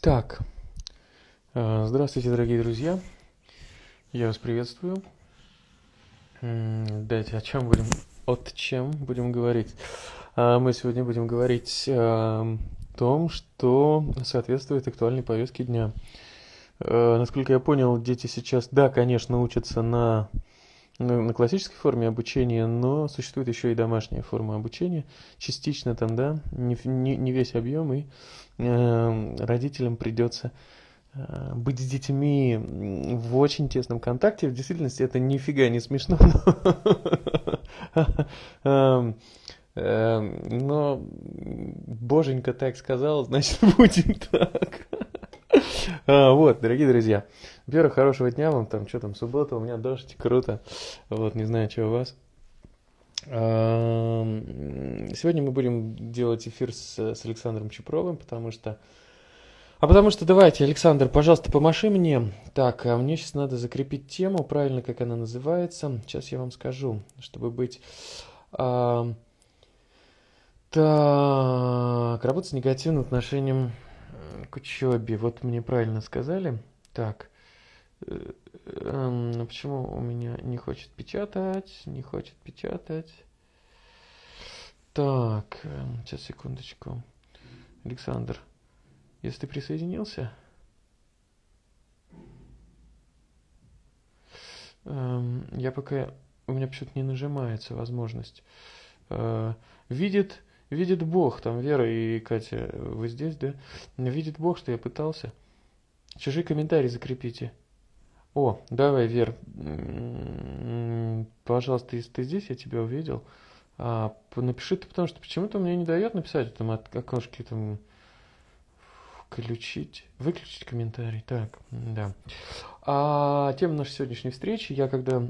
Итак, здравствуйте, дорогие друзья. Я вас приветствую. Дайте, чем будем говорить? Мы сегодня будем говорить о том, что соответствует актуальной повестке дня. Насколько я понял, дети сейчас, да, конечно, учатся на классической форме обучения, но существует еще и домашняя форма обучения, частично там, да, не весь объем, и родителям придется быть с детьми в очень тесном контакте. В действительности это нифига не смешно, но боженька так сказал, значит будем так. Вот, дорогие друзья, во-первых, хорошего дня вам, там, что там, суббота, у меня дождь, круто, вот, не знаю, что у вас. Сегодня мы будем делать эфир с Александром Чупровым, потому что, давайте, Александр, пожалуйста, помаши мне. Так, мне сейчас надо закрепить тему, правильно, как она называется, сейчас я вам скажу, чтобы быть... Так, работа с негативным отношением к учебе. Вот мне правильно сказали. Так, почему у меня не хочет печатать? Не хочет печатать. Так, сейчас, секундочку. Александр, если ты присоединился... Я пока... У меня почему-то не нажимается возможность. Видит Бог, там Вера и Катя, вы здесь, да? Видит Бог, что я пытался. Чужие комментарии закрепите. О, давай, Вер, пожалуйста, если ты здесь, я тебя увидел. Напиши ты, потому что почему-то мне не дает написать там окошки там выключить комментарий. Так, да. Тема нашей сегодняшней встречи, я когда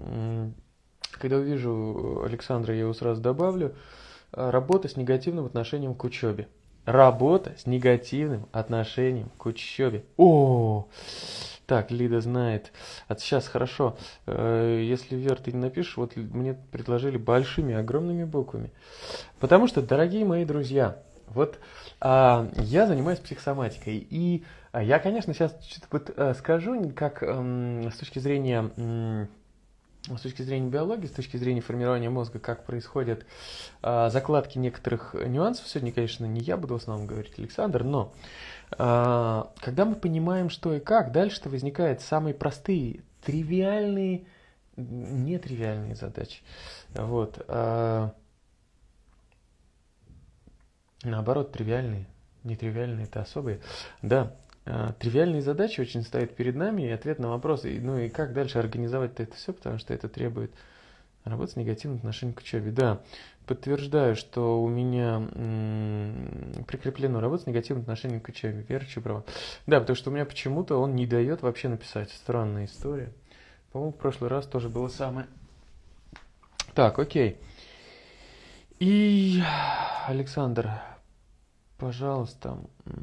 увижу Александра, я его сразу добавлю. Работа с негативным отношением к учебе. Работа с негативным отношением к учебе. Так, Лида знает. Сейчас хорошо. Если, Вер, ты не напишешь, вот мне предложили большими, огромными буквами. Потому что, дорогие мои друзья, вот я занимаюсь психосоматикой. И я, конечно, сейчас что-то скажу, как с точки зрения биологии, с точки зрения формирования мозга, как происходят закладки некоторых нюансов. Сегодня, конечно, не я буду в основном говорить, Александр, но когда мы понимаем, что и как, дальше-то возникают самые простые, тривиальные, нетривиальные задачи. Вот. Наоборот, тривиальные, нетривиальные — это особые. Да. Тривиальные задачи очень стоят перед нами, и ответ на вопрос, и как дальше организовать-то это все, потому что это требует работы с негативным отношением к учебе. Да, подтверждаю, что у меня прикреплено работа с негативным отношением к учебе. Вера Чупрова. Да, потому что у меня почему-то он не дает вообще написать. Странная история. По-моему, в прошлый раз тоже было самое. Так, окей. И, Александр, пожалуйста...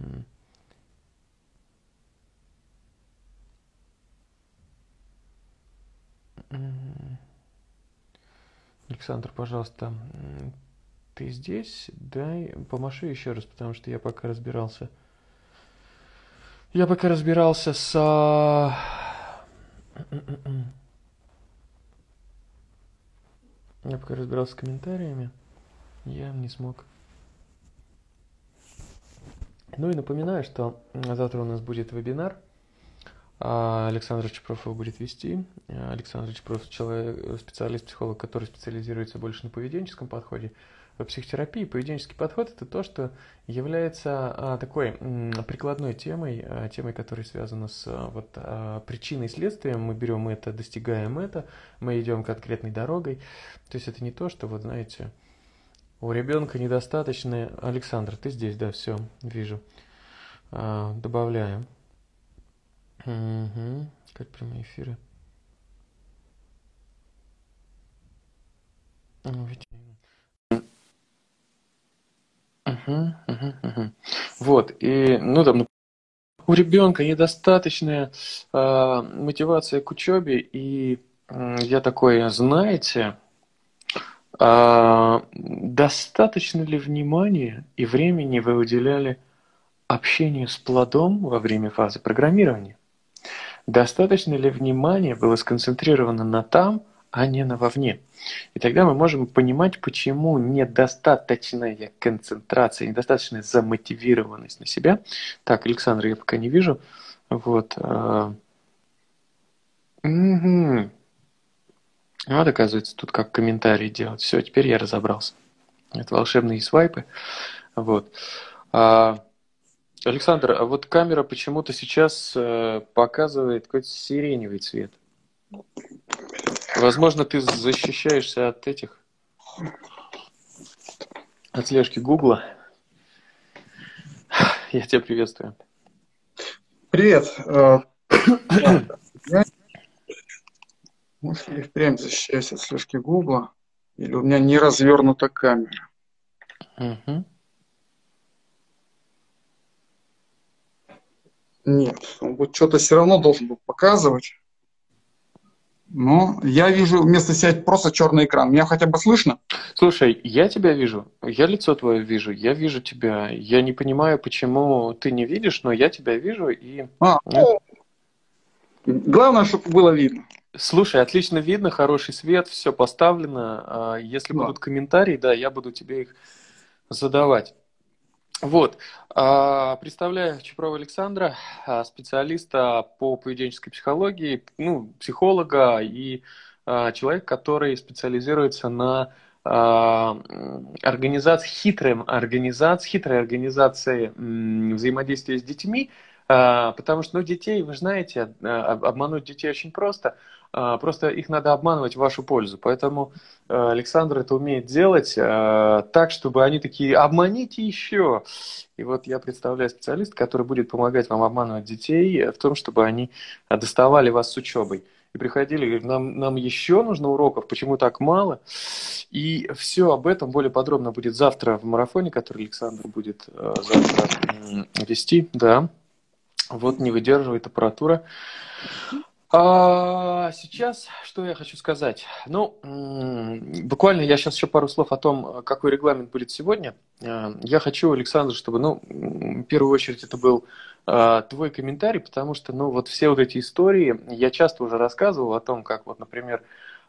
Александр, пожалуйста, ты здесь? Дай, помаши еще раз, потому что я пока разбирался. Я пока разбирался с комментариями. Я не смог. Ну и напоминаю, что завтра у нас будет вебинар. Александр Чупров его будет вести. Александр Чупров специалист-психолог, который специализируется больше на поведенческом подходе. В психотерапии поведенческий подход — это то, что является такой прикладной темой, которая связана с причиной и следствием. Мы берем это, достигаем это, мы идем конкретной дорогой. То есть это не то, что, вот знаете, у ребенка недостаточно... Александр, ты здесь, да, все, вижу. Добавляем. Как прямые эфиры. Вот, и, там, у ребенка недостаточная мотивация к учебе, и я такой, знаете, достаточно ли внимания и времени вы уделяли общению с плодом во время фазы программирования? Достаточно ли внимания было сконцентрировано на там, а не на вовне? И тогда мы можем понимать, почему недостаточная концентрация, недостаточная замотивированность на себя. Так, Александра я пока не вижу. Вот. Угу. Вот, оказывается, тут как комментарий делать. Все, теперь я разобрался. Это волшебные свайпы. Вот. Александр, а вот камера почему-то сейчас показывает какой-то сиреневый цвет. Возможно, ты защищаешься от этих, от слежки Гугла. Я тебя приветствую. Привет. Может, я впрямь защищаюсь от слежки Гугла, или у меня не развернута камера. Угу. Нет, он вот что-то все равно должен был показывать. Но я вижу вместо себя просто черный экран. Меня хотя бы слышно? Слушай, я тебя вижу, я лицо твое вижу, я вижу тебя. Я не понимаю, почему ты не видишь, но я тебя вижу и... Главное, чтобы было видно. Слушай, отлично видно, хороший свет, все поставлено. Если будут комментарии, да, я буду тебе их задавать. Вот. Представляю Чипрова Александра, специалиста по поведенческой психологии, психолога и человек, который специализируется на хитрой организации взаимодействия с детьми, потому что, детей, вы знаете, обмануть детей очень просто. Просто их надо обманывать в вашу пользу. Поэтому Александр это умеет делать так, чтобы они такие: обманите еще. И вот я представляю специалиста, который будет помогать вам обманывать детей в том, чтобы они доставали вас с учебой. И приходили, говорят: нам еще нужно уроков, почему так мало? И все об этом более подробно будет завтра в марафоне, который Александр будет завтра вести. Да. Вот не выдерживает аппаратура. Сейчас, что я хочу сказать? Буквально я сейчас еще пару слов о том, какой регламент будет сегодня. Я хочу, Александр, чтобы, в первую очередь, это был твой комментарий, потому что, вот все вот эти истории, я часто уже рассказывал о том, как, например,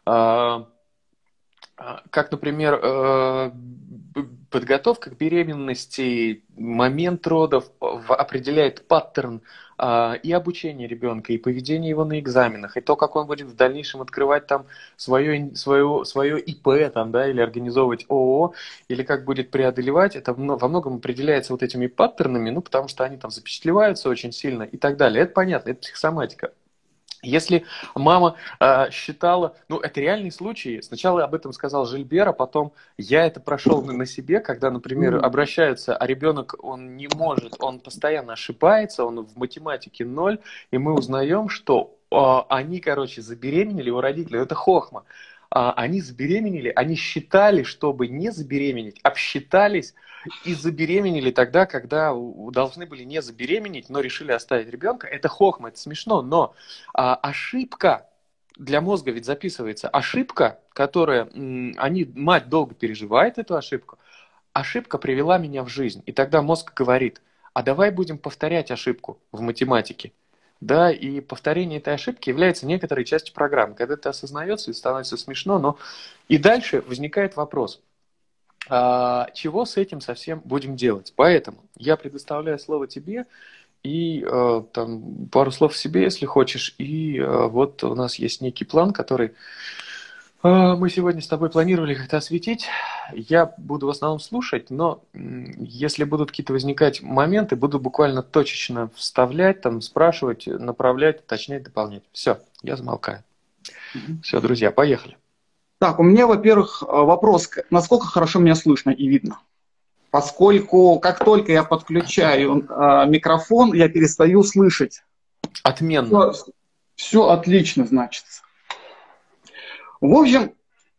подготовка к беременности, момент родов определяет паттерн и обучение ребенка, и поведение его на экзаменах, и то, как он будет в дальнейшем открывать там свое ИП или организовывать ООО, или как будет преодолевать, это во многом определяется вот этими паттернами, потому что они там запечатлеваются очень сильно и так далее. Это понятно, это психосоматика. Если мама считала, это реальный случай, сначала об этом сказал Жильбер, а потом я это прошел на себе, когда, например, обращаются, а ребенок, он не может, он постоянно ошибается, он в математике 0, и мы узнаем, что они, забеременели у родителей, это хохма. Они забеременели, они считали, чтобы не забеременеть, обсчитались и забеременели тогда, когда должны были не забеременеть, но решили оставить ребенка. Это хохма, это смешно, но ошибка для мозга ведь записывается. Ошибка, мать долго переживает эту ошибку, ошибка привела меня в жизнь. И тогда мозг говорит: а давай будем повторять ошибку в математике. Да, и повторение этой ошибки является некоторой частью программы. Когда это осознается, и становится смешно, но и дальше возникает вопрос: чего с этим совсем будем делать? Поэтому я предоставляю слово тебе и пару слов себе, если хочешь. И вот у нас есть некий план, который мы сегодня с тобой планировали как-то осветить. Я буду в основном слушать, но если будут какие-то возникать моменты, буду буквально точечно вставлять, спрашивать, направлять, уточнять, дополнять. Все, я замолкаю. Все, друзья, поехали. Так, у меня, во-первых, вопрос, насколько хорошо меня слышно и видно? Поскольку как только я подключаю микрофон, я перестаю слышать. Отменно. Все отлично, значит. В общем,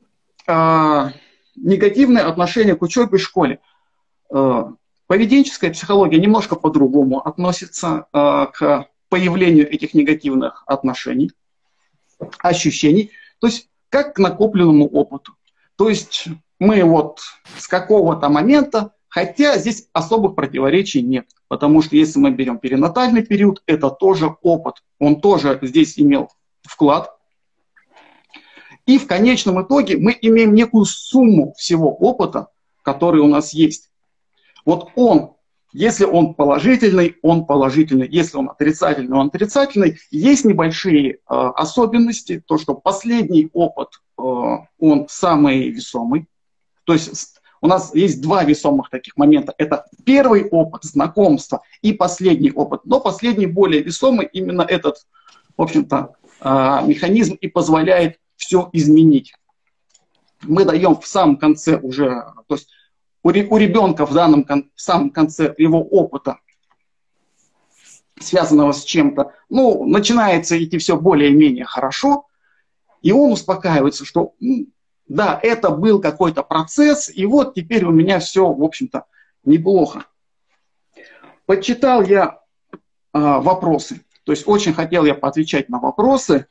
негативное отношение к учебе в школе. Поведенческая психология немножко по-другому относится к появлению этих негативных отношений, ощущений, то есть как к накопленному опыту. То есть мы с какого-то момента Хотя здесь особых противоречий нет, потому что если мы берем перинатальный период, это тоже опыт, он тоже здесь имел вклад. И в конечном итоге мы имеем некую сумму всего опыта, который у нас есть. Вот он, если он положительный, он положительный. Если он отрицательный, он отрицательный. Есть небольшие особенности, то, что последний опыт, он самый весомый. То есть у нас есть два весомых таких момента. Это первый опыт знакомства и последний опыт. Но последний более весомый, именно этот, в общем-то, механизм и позволяет все изменить. Мы даем в самом конце уже, то есть у ребенка в самом конце его опыта, связанного с чем-то, ну, начинается идти все более-менее хорошо, и он успокаивается, что да, это был какой-то процесс, и вот теперь у меня все, в общем-то, неплохо. Почитал я вопросы, то есть очень хотел я поотвечать на вопросы.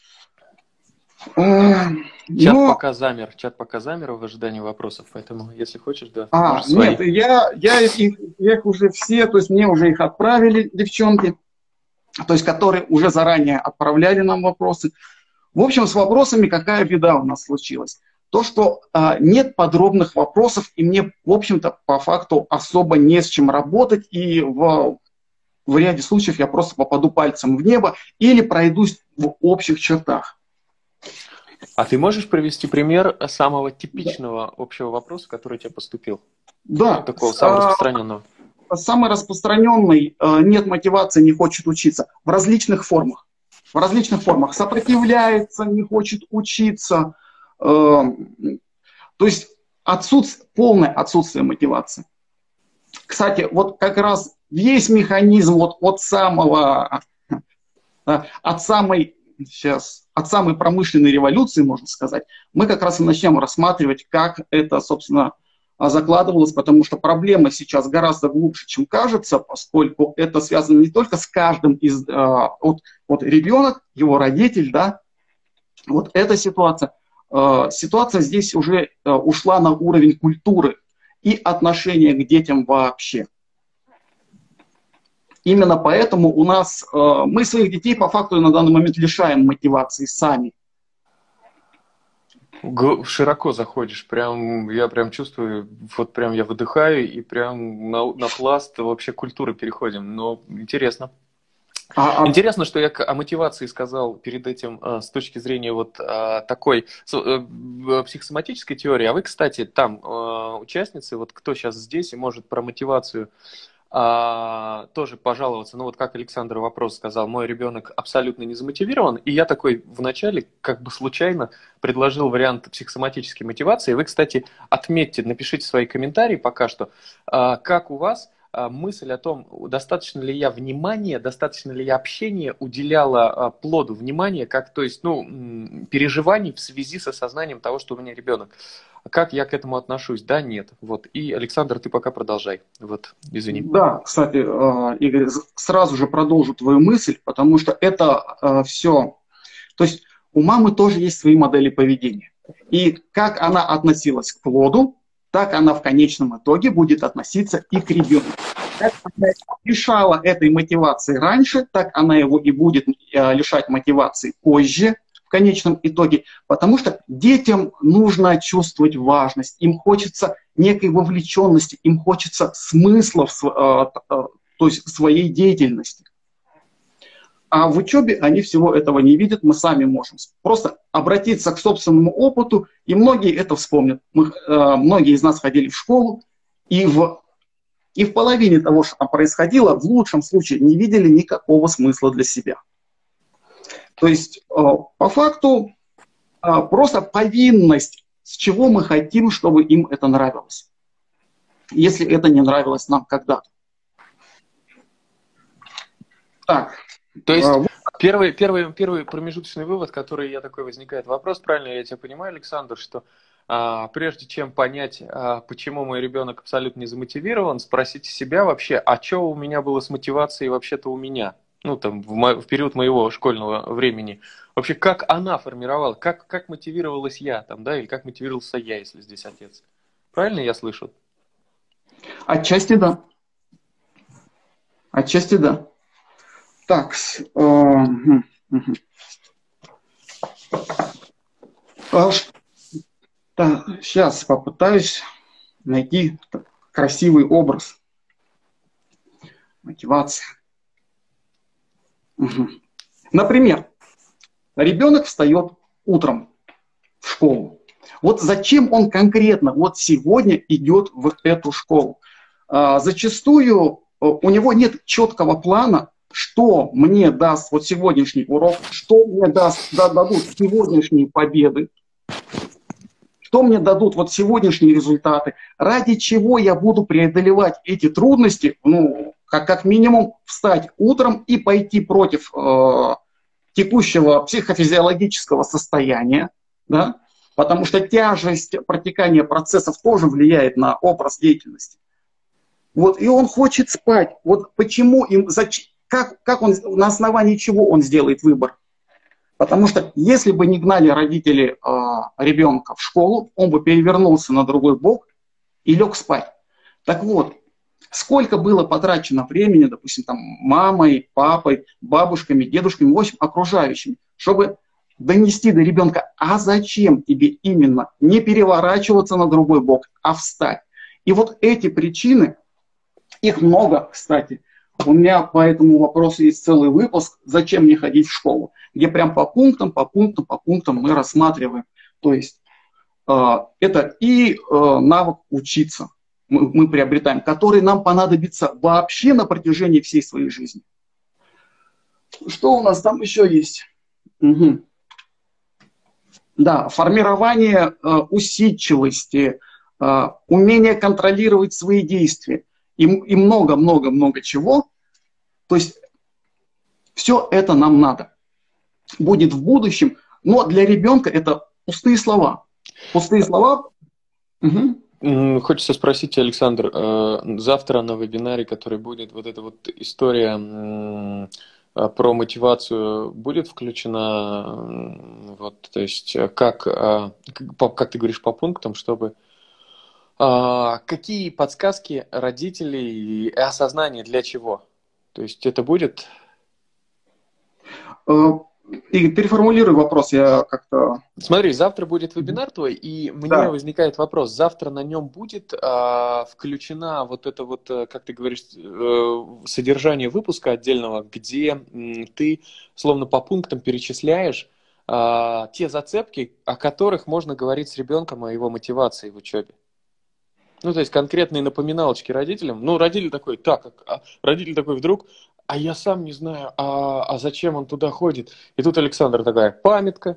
Чат пока замер в ожидании вопросов, поэтому, если хочешь, да, можешь свои. Нет, я их уже все, то есть мне уже их отправили девчонки, то есть которые уже заранее отправляли нам вопросы. В общем, с вопросами какая беда у нас случилась? То, что нет подробных вопросов, и мне, в общем-то, по факту особо не с чем работать, и в ряде случаев я просто попаду пальцем в небо или пройдусь в общих чертах. А ты можешь привести пример самого типичного общего вопроса, который тебе поступил? Да. Ну, такого самого распространенного. Самый распространенный нет мотивации, не хочет учиться. В различных формах. В различных формах. Сопротивляется, не хочет учиться. То есть полное отсутствие мотивации. Кстати, вот как раз весь механизм от самой промышленной революции, можно сказать, мы как раз и начнем рассматривать, как это, собственно, закладывалось, потому что проблема сейчас гораздо глубже, чем кажется, поскольку это связано не только с каждым из... Вот ребенок, его родитель, да, вот эта ситуация. Ситуация здесь уже ушла на уровень культуры и отношения к детям вообще. Именно поэтому у нас, мы своих детей по факту на данный момент лишаем мотивации сами. Широко заходишь, я прям чувствую, вот прям я выдыхаю и прям на пласт вообще культуры переходим. Но интересно. Интересно, что я о мотивации сказал перед этим с точки зрения вот такой психосоматической теории. А вы, кстати, там участницы, вот кто сейчас здесь и может про мотивацию тоже пожаловаться. Ну вот как Александр вопрос сказал, мой ребенок абсолютно не замотивирован, и я такой вначале как бы случайно предложил вариант психосоматической мотивации. Вы, кстати, отметьте, напишите свои комментарии пока что, как у вас мысль о том, достаточно ли я внимания, достаточно ли я общения уделяла плоду внимания, как, то есть, переживаний в связи с осознанием того, что у меня ребенок. Как я к этому отношусь? Да, нет. Вот. И, Александр, ты пока продолжай. Вот, извини. Да, кстати, Игорь, сразу же продолжу твою мысль, потому что это все... То есть у мамы тоже есть свои модели поведения. И как она относилась к плоду, так она в конечном итоге будет относиться и к ребенку. Как она лишала этой мотивации раньше, так она его и будет лишать мотивации позже, в конечном итоге, потому что детям нужно чувствовать важность, им хочется некой вовлеченности, им хочется смыслов, то есть своей деятельности. А в учебе они всего этого не видят, мы сами можем просто обратиться к собственному опыту, и многие это вспомнят. Многие из нас ходили в школу, и в половине того, что там происходило, в лучшем случае не видели никакого смысла для себя. То есть, по факту, просто повинность, с чего мы хотим, чтобы им это нравилось. Если это не нравилось нам когда-то. Так. То есть, первый промежуточный вывод, который возникает вопрос, правильно я тебя понимаю, Александр, что прежде чем понять, почему мой ребенок абсолютно не замотивирован, спросите себя вообще, а что у меня было с мотивацией вообще-то у меня? Ну, там, в период моего школьного времени. Вообще, как она формировала, как мотивировалась я, там, да, или как мотивировался я, если здесь отец. Правильно я слышу? Отчасти да. Отчасти да. Так, сейчас попытаюсь найти красивый образ. Мотивация. Угу. Например, ребенок встает утром в школу. Вот зачем он конкретно вот сегодня идет в эту школу? Зачастую у него нет четкого плана, что мне даст вот сегодняшний урок, что мне дадут сегодняшние победы, что мне дадут вот сегодняшние результаты, ради чего я буду преодолевать эти трудности, ну, как минимум встать утром и пойти против текущего психофизиологического состояния, да? Потому что тяжесть протекания процессов тоже влияет на образ деятельности. Вот, и он хочет спать. Вот почему им, как он, на основании чего он сделает выбор? Потому что если бы не гнали родители ребенка в школу, он бы перевернулся на другой бок и лег спать. Так вот, сколько было потрачено времени, допустим, там, мамой, папой, бабушками, дедушками, в общем, окружающими, чтобы донести до ребенка, а зачем тебе именно не переворачиваться на другой бок, а встать. И вот эти причины, их много, кстати. У меня по этому вопросу есть целый выпуск «Зачем мне ходить в школу?», где прям по пунктам мы рассматриваем. То есть это и навык учиться мы приобретаем, который нам понадобится вообще на протяжении всей своей жизни. Что у нас там еще есть? Угу. Да, формирование усидчивости, умение контролировать свои действия и много-много-много чего. То есть все это нам надо. Будет в будущем, но для ребенка это пустые слова. Пустые слова. Угу. Хочется спросить, Александр, завтра на вебинаре, который будет, вот эта вот история про мотивацию будет включена, вот, то есть как ты говоришь, по пунктам, чтобы какие подсказки родителей и осознание для чего? То есть это будет? И переформулируй вопрос, я как-то... Смотри, завтра будет вебинар твой, и мне возникает вопрос, завтра на нем будет включена вот это вот, как ты говоришь, содержание выпуска отдельного, где ты словно по пунктам перечисляешь те зацепки, о которых можно говорить с ребенком о его мотивации в учебе. Ну, то есть конкретные напоминалочки родителям. Ну, родитель такой, родитель такой вдруг... А я сам не знаю, а зачем он туда ходит. И тут Александр такая, памятка.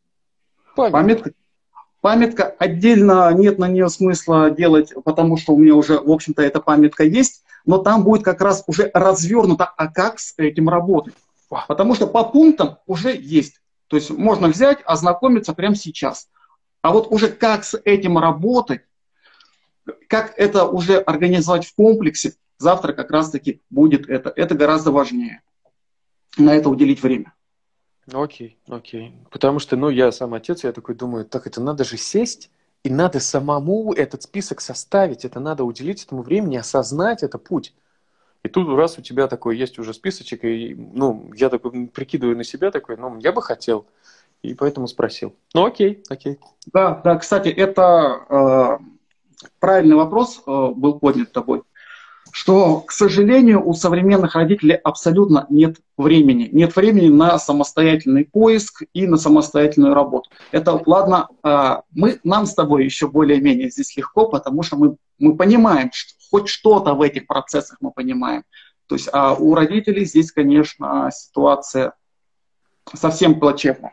Памятка. Отдельно нет на нее смысла делать, потому что у меня уже, в общем-то, эта памятка есть, но там будет как раз уже развернуто, а как с этим работать. Потому что по пунктам уже есть. То есть можно взять, ознакомиться прямо сейчас. А вот уже как с этим работать, как это уже организовать в комплексе, завтра как раз-таки будет это. Это гораздо важнее. На это уделить время. Окей. Потому что, я сам отец, я такой думаю, так это надо же сесть, и надо самому этот список составить, это надо уделить этому времени, осознать это путь. И тут раз у тебя такой есть уже списочек, и, я такой прикидываю на себя такой, я бы хотел, и поэтому спросил. Окей. Да, кстати, это правильный вопрос был поднят тобой. Что, к сожалению, у современных родителей абсолютно нет времени. Нет времени на самостоятельный поиск и на самостоятельную работу. Это, ладно, нам с тобой еще более-менее здесь легко, потому что мы понимаем, что хоть что-то в этих процессах мы понимаем. То есть, а у родителей здесь, конечно, ситуация совсем плачевная.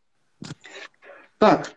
Так,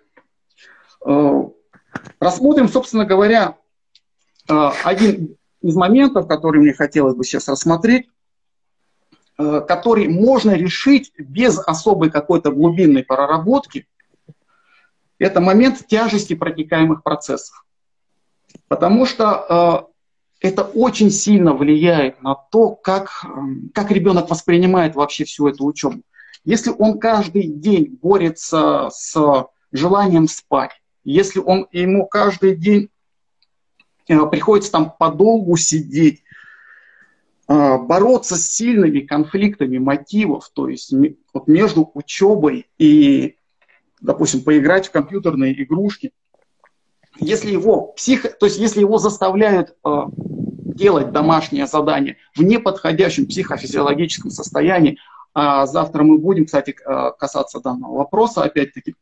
рассмотрим, собственно говоря, один из моментов, который мне хотелось бы сейчас рассмотреть, который можно решить без особой какой-то глубинной проработки, это момент тяжести протекаемых процессов. Потому что это очень сильно влияет на то, как ребенок воспринимает вообще всю эту учебу. Если он каждый день борется с желанием спать, если ему каждый день приходится там подолгу сидеть, бороться с сильными конфликтами мотивов, то есть вот между учебой и, допустим, поиграть в компьютерные игрушки. Если его то есть если его заставляют делать домашнее задание в неподходящем психофизиологическом состоянии, а завтра мы будем, кстати, касаться данного вопроса, опять-таки,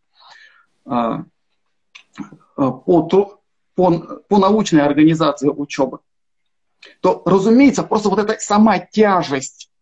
по научной организации учебы, то, разумеется, просто вот эта сама тяжесть,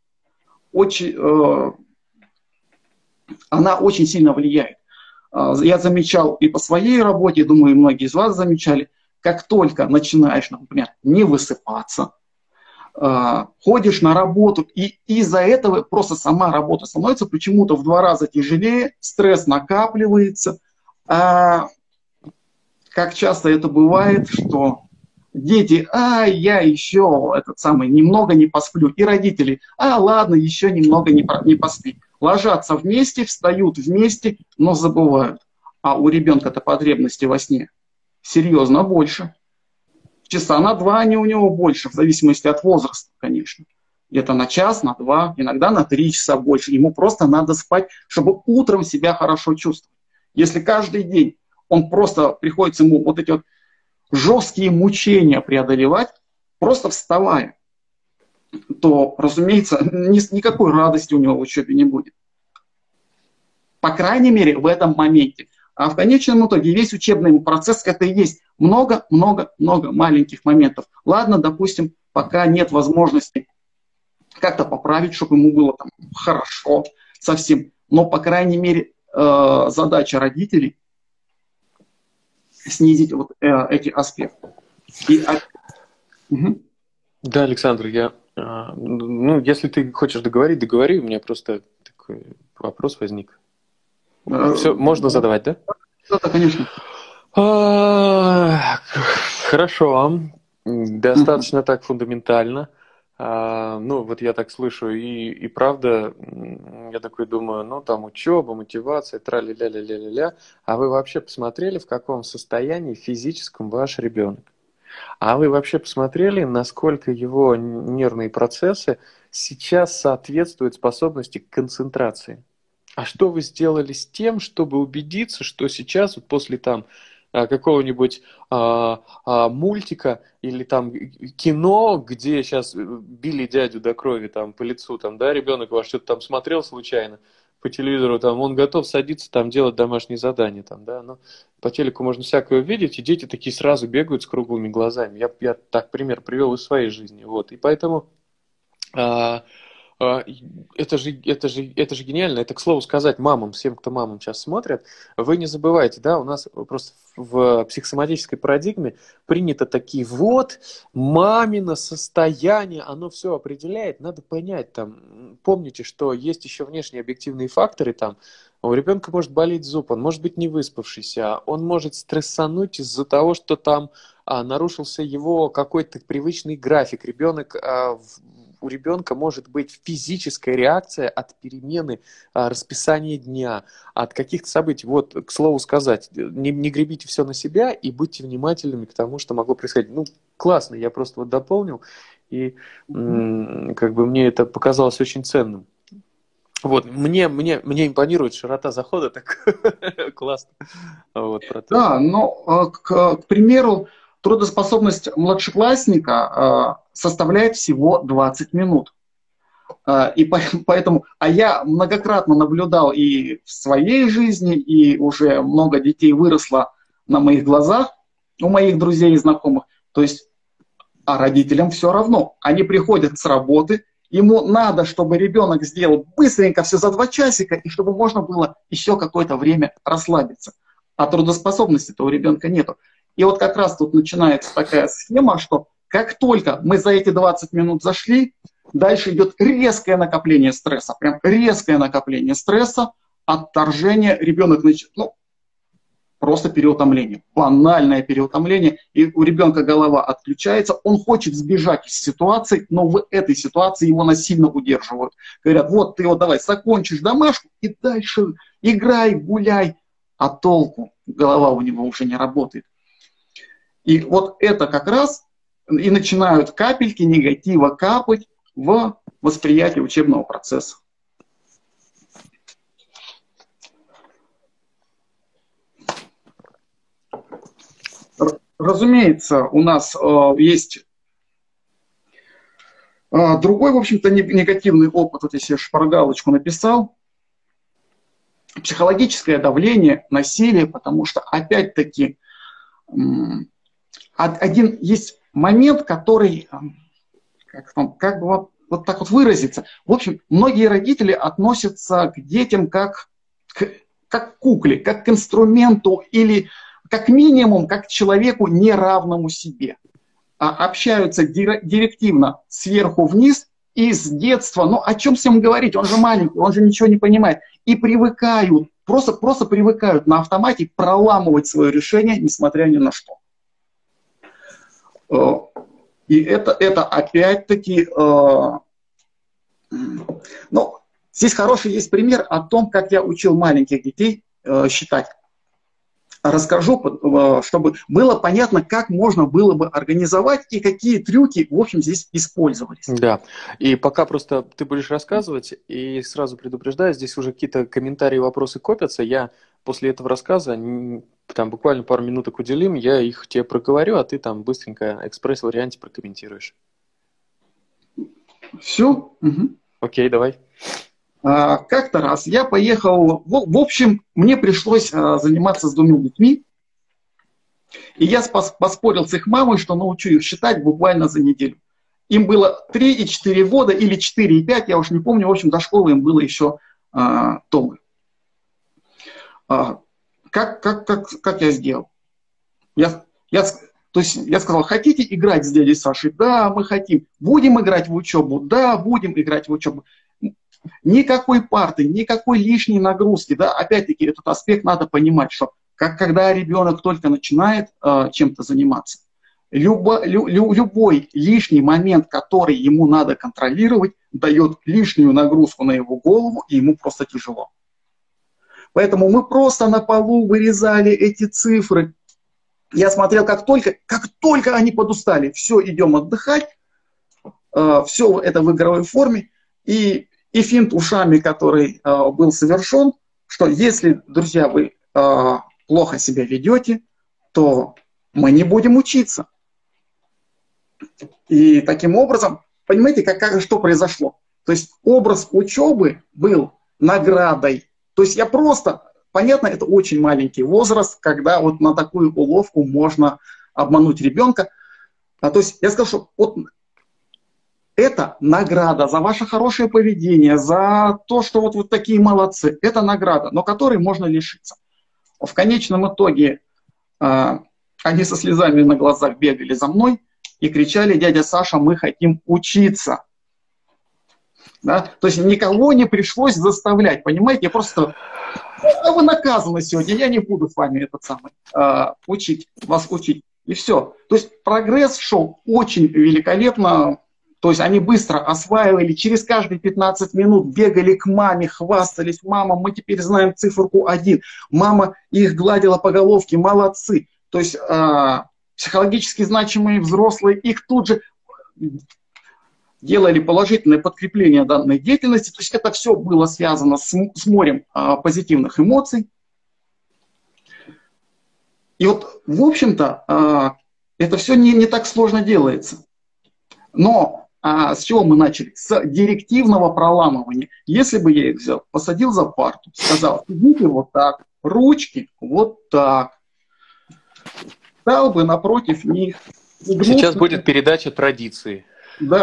она очень сильно влияет. Я замечал и по своей работе, думаю, многие из вас замечали, как только начинаешь, например, не высыпаться, ходишь на работу, и из-за этого просто сама работа становится почему-то в 2 раза тяжелее, стресс накапливается. Как часто это бывает, что дети, я еще немного не посплю, и родители, ладно, еще немного не поспи. Ложатся вместе, встают вместе, но забывают. А у ребенка-то потребности во сне серьезно больше. Часа на 2 они у него больше, в зависимости от возраста, конечно. Где-то на час, на 2, иногда на 3 часа больше. Ему просто надо спать, чтобы утром себя хорошо чувствовать. Если каждый день он просто приходится ему вот эти вот жесткие мучения преодолевать, просто вставая, то, разумеется, никакой радости у него в учебе не будет. По крайней мере, в этом моменте. А в конечном итоге весь учебный процесс — это и есть много-много-много маленьких моментов. Ладно, допустим, пока нет возможности как-то поправить, чтобы ему было там хорошо совсем. Но, по крайней мере, задача родителей снизить вот эти аспекты. Да, Александр, если ты хочешь договорить, договори, у меня просто такой вопрос возник. Все, можно задавать, да? Да, конечно. Хорошо, достаточно так фундаментально. Вот я так слышу, и правда, я такой думаю, там учеба, мотивация, тра-ля-ля-ля-ля-ля. А вы вообще посмотрели, в каком состоянии физическом ваш ребенок? А вы вообще посмотрели, насколько его нервные процессы сейчас соответствуют способности к концентрации? А что вы сделали с тем, чтобы убедиться, что сейчас вот после какого-нибудь мультика или там кино, где сейчас били дядю до крови по лицу, ребенок ваш что-то там смотрел случайно по телевизору, он готов садиться делать домашние задания, по телеку можно всякое увидеть, и дети такие сразу бегают с круглыми глазами. Я так пример привел из своей жизни, и поэтому это же гениально. Это, к слову сказать, мамам, всем, кто мамам сейчас смотрят, вы не забывайте, у нас просто в психосоматической парадигме принято такие, мамино состояние, оно все определяет, надо понять, помните, что есть еще внешние объективные факторы, у ребенка может болеть зуб, он может быть не выспавшийся, он может стрессануть из-за того, что нарушился его какой-то привычный график, у ребенка может быть физическая реакция от перемены расписания дня, от каких-то событий. К слову сказать, не гребите все на себя и будьте внимательными к тому, что могло происходить. Классно, я просто дополнил, и мне это показалось очень ценным. Мне импонирует широта захода, так классно. К примеру, трудоспособность младшеклассника составляет всего 20 минут. И поэтому, я многократно наблюдал и в своей жизни, и уже много детей выросло на моих глазах, у моих друзей и знакомых. То есть, родителям все равно. Они приходят с работы, ему надо, чтобы ребенок сделал быстренько все за 2 часика, и чтобы можно было еще какое-то время расслабиться. А трудоспособности-то у ребенка нету. И как раз тут начинается такая схема, что как только мы за эти 20 минут зашли, дальше идет резкое накопление стресса. Прям резкое накопление стресса, отторжение. Ребенок просто переутомление. Банальное переутомление. И у ребенка голова отключается. Он хочет сбежать из ситуации, но в этой ситуации его насильно удерживают. Говорят, ты давай закончишь домашку и дальше играй, гуляй. А толку? Голова у него уже не работает. И вот это как раз и начинают капельки негатива капать в восприятие учебного процесса. Разумеется, у нас есть другой, в общем-то, негативный опыт. Вот если я шпаргалочку написал. Психологическое давление, насилие, потому что, опять-таки, один есть момент, который, как бы вот так вот выразиться. В общем, многие родители относятся к детям как к кукле, как к инструменту или как минимум как к человеку неравному себе. Общаются директивно сверху вниз и с детства. Ну, о чем с ним говорить? Он же маленький, он же ничего не понимает. И привыкают, просто привыкают на автомате проламывать свое решение, несмотря ни на что. И это опять-таки... Ну, здесь хороший есть пример о том, как я учил маленьких детей считать. Расскажу, чтобы было понятно, как можно было бы организовать и какие трюки, в общем, здесь использовались. Да, и пока просто ты будешь рассказывать, и сразу предупреждаю, здесь уже какие-то комментарии, вопросы копятся, я после этого рассказа, там буквально пару минуток уделим, я их тебе проговорю, а ты там быстренько экспресс-варианте прокомментируешь. Все? Угу. Окей, давай. Как-то раз я поехал, в общем, мне пришлось заниматься с двумя детьми, и я поспорил с их мамой, что научу их считать буквально за неделю. Им было 3 и 4 года, или 4 и 5, я уж не помню, в общем, до школы им было еще долго. Как я сделал? То есть я сказал, хотите играть с дядей Сашей? Да, мы хотим. Будем играть в учебу? Да, будем играть в учебу. Никакой парты, никакой лишней нагрузки. Да? Опять-таки, этот аспект надо понимать, что когда ребенок только начинает чем-то заниматься, любой лишний момент, который ему надо контролировать, дает лишнюю нагрузку на его голову, и ему просто тяжело. Поэтому мы просто на полу вырезали эти цифры. Я смотрел, как только они подустали, все, идем отдыхать, все это в игровой форме, и финт ушами, который был совершен, что если, друзья, вы плохо себя ведете, то мы не будем учиться. И таким образом, понимаете, что произошло? То есть образ учебы был наградой. То есть я просто, понятно, это очень маленький возраст, когда вот на такую уловку можно обмануть ребенка. То есть я сказал, что вот это награда за ваше хорошее поведение, за то, что вот вы такие молодцы. Это награда, но которой можно лишиться. В конечном итоге они со слезами на глазах бегали за мной и кричали: дядя Саша, мы хотим учиться. Да? То есть никого не пришлось заставлять, понимаете? Я просто... вы наказаны сегодня, я не буду с вами вас учить. И все. То есть прогресс шел очень великолепно. То есть они быстро осваивали, через каждые 15 минут бегали к маме, хвастались: мама, мы теперь знаем циферку 1. Мама их гладила по головке, молодцы. То есть психологически значимые взрослые их тут же делали положительное подкрепление данной деятельности. То есть это все было связано с морем позитивных эмоций. И вот, в общем-то, это все не так сложно делается. Но с чего мы начали? С директивного проламывания. Если бы я их взял, посадил за парту, сказал: сидите вот так, ручки вот так, стал бы напротив них. Сейчас будет передача традиции. Да.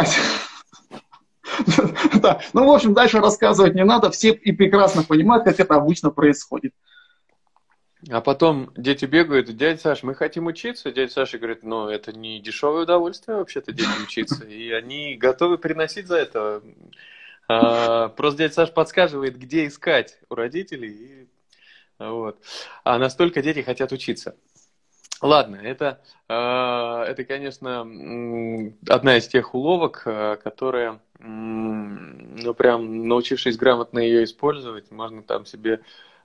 Да. Ну, в общем, дальше рассказывать не надо. Все и прекрасно понимают, как это обычно происходит. А потом дети бегают: дядя Саш, мы хотим учиться. Дядя Саша говорит: ну, это не дешевое удовольствие вообще-то детям учиться. И они готовы приносить за это. Просто дядя Саша подсказывает, где искать у родителей. Вот. А настолько дети хотят учиться. Ладно, это, конечно, одна из тех уловок, которая, ну, прям научившись грамотно ее использовать, можно там себе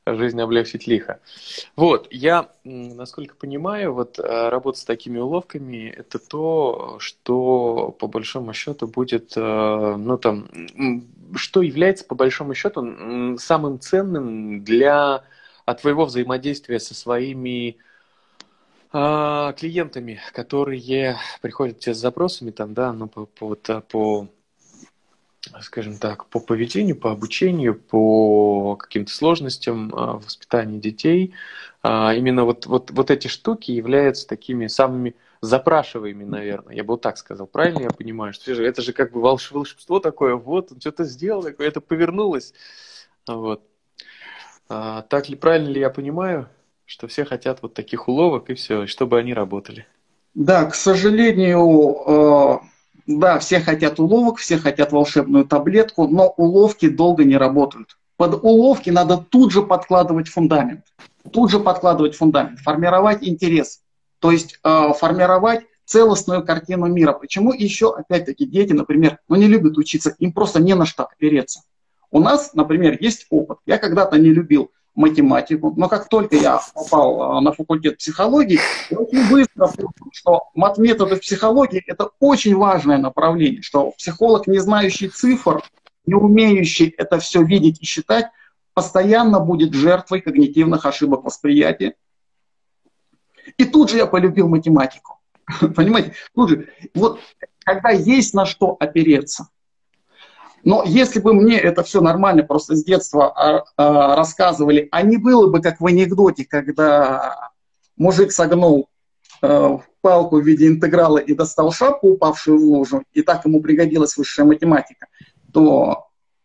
жизнь облегчить лихо. Вот, я, насколько понимаю, вот работа с такими уловками – это то, что по большому счету будет, ну там, что является по большому счету самым ценным для твоего взаимодействия со своими клиентами, которые приходят тебе с запросами, там, да, ну, по скажем так, по поведению, по обучению, по каким-то сложностям в воспитании детей. Именно вот эти штуки являются такими самыми запрашиваемыми, наверное. Я бы вот так сказал. Правильно я понимаю? Что это же как бы волшебство такое. Вот, он что-то сделал, такое, это повернулось. Вот. Так ли, правильно ли я понимаю, что все хотят вот таких уловок и все, чтобы они работали? Да, к сожалению, да, все хотят уловок, все хотят волшебную таблетку, но уловки долго не работают. Под уловки надо тут же подкладывать фундамент. Тут же подкладывать фундамент, формировать интерес. То есть формировать целостную картину мира. Почему еще, опять-таки, дети, например, ну, не любят учиться, им просто не на что опереться. У нас, например, есть опыт. Я когда-то не любил математику, но как только я попал на факультет психологии, я очень быстро понял, что матметоды в психологии – это очень важное направление, что психолог, не знающий цифр, не умеющий это все видеть и считать, постоянно будет жертвой когнитивных ошибок восприятия. И тут же я полюбил математику. Понимаете? Тут же. Вот когда есть на что опереться. Но если бы мне это все нормально просто с детства рассказывали, а не было бы как в анекдоте, когда мужик согнул палку в виде интеграла и достал шапку, упавшую в лужу, и так ему пригодилась высшая математика, то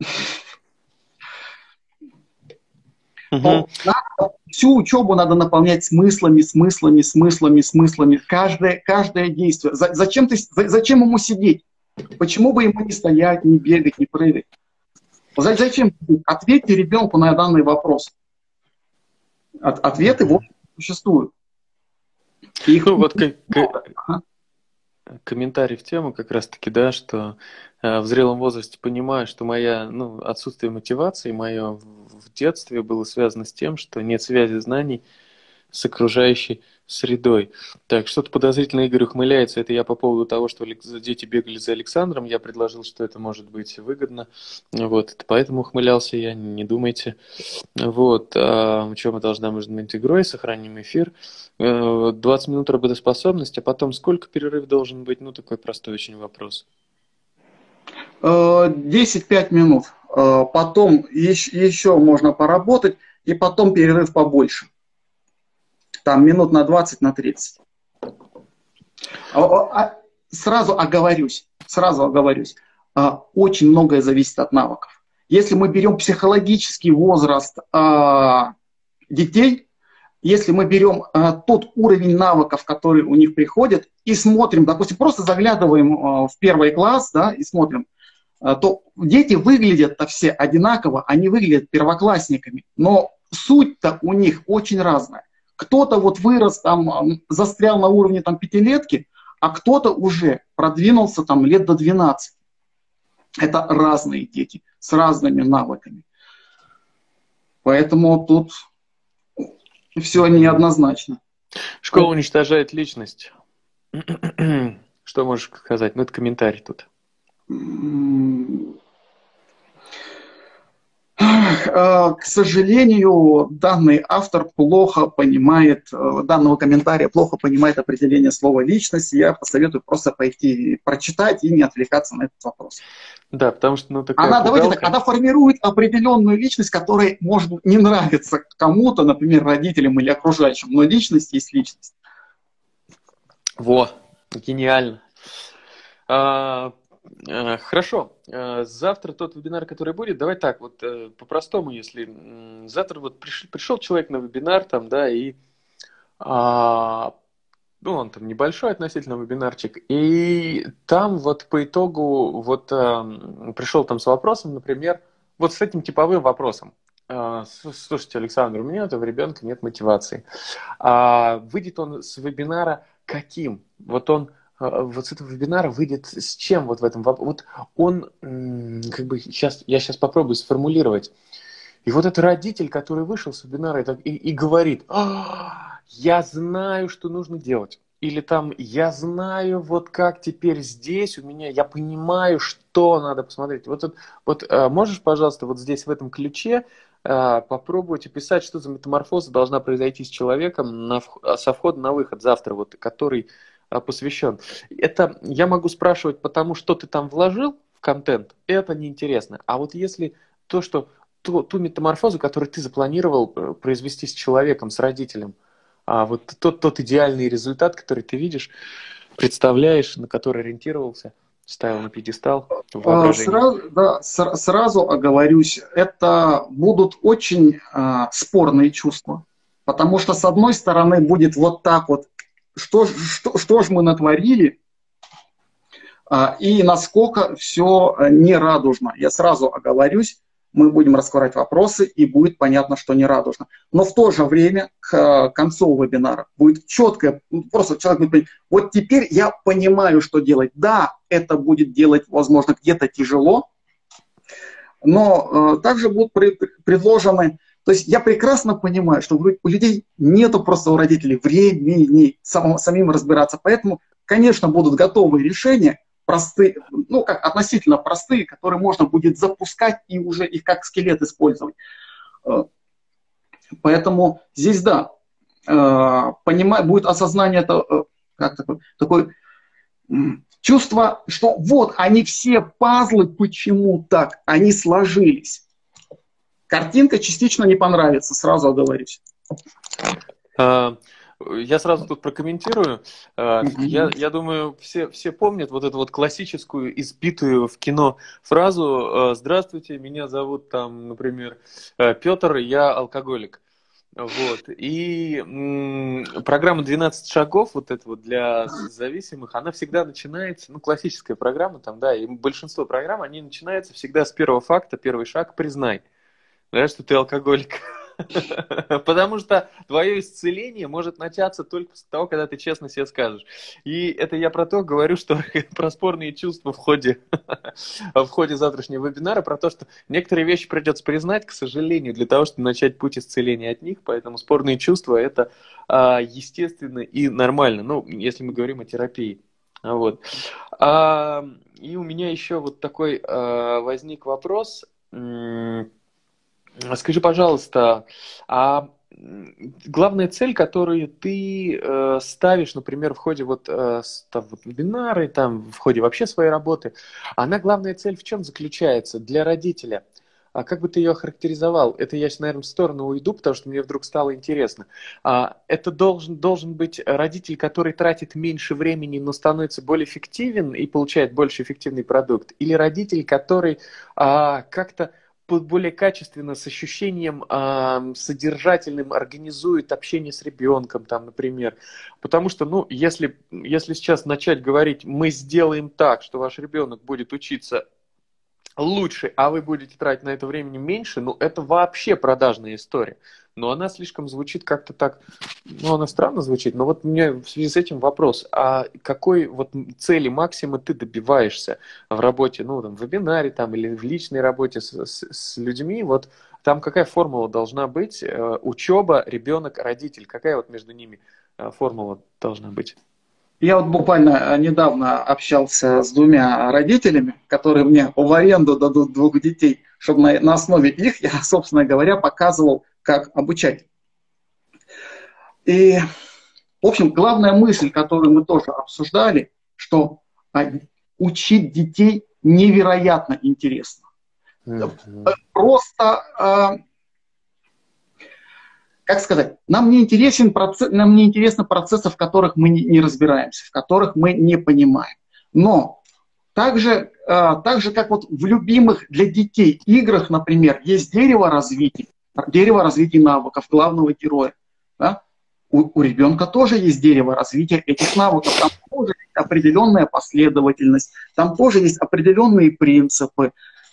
всю учебу надо наполнять смыслами. Каждое действие. Зачем ему сидеть? Почему бы ему не стоять, не бегать, не прыгать? Зачем? Ответьте ребенку на данный вопрос. Ответы вот существуют. Их вот комментарий в тему как раз-таки, да, что в зрелом возрасте понимаю, что мое отсутствие мотивации, мое в детстве было связано с тем, что нет связи знаний с окружающей средой. Так, что-то подозрительно Игорь ухмыляется. Это я по поводу того, что дети бегали за Александром. Я предложил, что это может быть выгодно. Вот, это поэтому ухмылялся я, не думайте. Вот, что мы должны быть игрой, сохраним эфир. 20 минут работоспособности, а потом сколько перерыв должен быть? Ну, такой простой очень вопрос. 10-5 минут. Потом еще можно поработать, и потом перерыв побольше. Там минут на 20, на 30. Сразу оговорюсь. Очень многое зависит от навыков. Если мы берем психологический возраст детей, если мы берем тот уровень навыков, который у них приходит, и смотрим, допустим, просто заглядываем в первый класс, да, и смотрим, то дети выглядят-то все одинаково, они выглядят первоклассниками, но суть-то у них очень разная. Кто-то вот вырос, там, застрял на уровне там, пятилетки, а кто-то уже продвинулся там, лет до 12. Это разные дети с разными навыками. Поэтому тут все неоднозначно. Школа уничтожает личность. Что можешь сказать? Ну, это комментарий тут. К сожалению, данный автор данного комментария плохо понимает определение слова «личность». Я посоветую просто пойти прочитать и не отвлекаться на этот вопрос. Да, потому что она формирует определенную личность, которая может не нравиться кому-то, например, родителям или окружающим, но личность есть личность. Во, гениально. Хорошо. Завтра тот вебинар, который будет, давай так, вот по-простому, если завтра вот пришел человек на вебинар, там, да, и он там небольшой относительно вебинарчик, и там вот по итогу вот пришел там с вопросом, например, вот с этим типовым вопросом. Слушайте, Александр, у меня этого ребенка нет мотивации. Выйдет он с вебинара каким? Вот он вот с этого вебинара выйдет с чем вот в этом вопросе? Вот он, как бы, я сейчас попробую сформулировать. И вот этот родитель, который вышел с вебинара и говорит, я знаю, что нужно делать. Или там, я знаю, вот как теперь здесь у меня, я понимаю, что надо посмотреть. Можешь, пожалуйста, вот здесь в этом ключе попробовать описать, что за метаморфоза должна произойти с человеком со входа на выход завтра, вот, который посвящен. Это я могу спрашивать, потому что ты там вложил в контент, это неинтересно. А вот если ту метаморфозу, которую ты запланировал произвести с человеком, с родителем, вот тот идеальный результат, который ты видишь, представляешь, на который ориентировался, ставил на пьедестал в воображении. Сразу оговорюсь, это будут очень спорные чувства. Потому что, с одной стороны, будет вот так вот, что ж мы натворили, и насколько все нерадужно. Я сразу оговорюсь, мы будем раскрывать вопросы, и будет понятно, что нерадужно. Но в то же время, к концу вебинара, будет четкое, просто человек будет понимать, вот теперь я понимаю, что делать. Да, это будет делать, возможно, где-то тяжело, но также будут предложены, то есть я прекрасно понимаю, что у людей нету просто у родителей времени самим разбираться, поэтому, конечно, будут готовые решения, простые, ну, как относительно простые, которые можно будет запускать и уже их как скелет использовать. Поэтому здесь, да, будет осознание, такое чувство, что вот они все пазлы, почему так, они сложились. Картинка частично не понравится, сразу оговорюсь. Я сразу тут прокомментирую. Я думаю, все помнят вот эту вот классическую, избитую в кино фразу «Здравствуйте, меня зовут, там, например, Петр, я алкоголик». Вот. И программа «12 шагов», вот это вот для зависимых, она всегда начинается, ну, классическая программа, там, да, и большинство программ, они начинаются всегда с первого факта, первый шаг «признай», да, что ты алкоголик. Потому что твое исцеление может начаться только после того, когда ты честно себе скажешь. И это я про то говорю, что про спорные чувства в ходе завтрашнего вебинара, про то, что некоторые вещи придется признать, к сожалению, для того, чтобы начать путь исцеления от них. Поэтому спорные чувства – это естественно и нормально, ну, если мы говорим о терапии. Вот. И у меня еще вот такой возник вопрос. Скажи, пожалуйста, а главная цель, которую ты ставишь, например, в ходе вебинара, там, в ходе вообще своей работы, она, главная цель в чем заключается для родителя? А как бы ты ее охарактеризовал? Это я сейчас, наверное, в сторону уйду, потому что мне вдруг стало интересно. Это должен быть родитель, который тратит меньше времени, но становится более эффективен и получает больше эффективный продукт? Или родитель, который как-то более качественно, с ощущением содержательным организует общение с ребенком, там, например. Потому что, ну, если сейчас начать говорить, мы сделаем так, что ваш ребенок будет учиться лучше, а вы будете тратить на это времени меньше, ну, это вообще продажная история. Но она слишком звучит как-то так, ну, она странно звучит, но вот у меня в связи с этим вопрос, а какой вот цели максима ты добиваешься в работе, ну, там, в вебинаре, там, или в личной работе с людьми, вот там какая формула должна быть, учеба, ребенок, родитель, какая вот между ними формула должна быть? Я вот буквально недавно общался с двумя родителями, которые мне в аренду дадут 2 детей, чтобы на основе их я, собственно говоря, показывал, как обучать. И, в общем, главная мысль, которую мы тоже обсуждали, что учить детей невероятно интересно. Просто... Как сказать, нам не интересны процессы, в которых мы не разбираемся, в которых мы не понимаем. Но так же, как вот в любимых для детей играх, например, есть дерево развития навыков главного героя. Да? У ребенка тоже есть дерево развития этих навыков. Там тоже есть определенная последовательность, там тоже есть определенные принципы.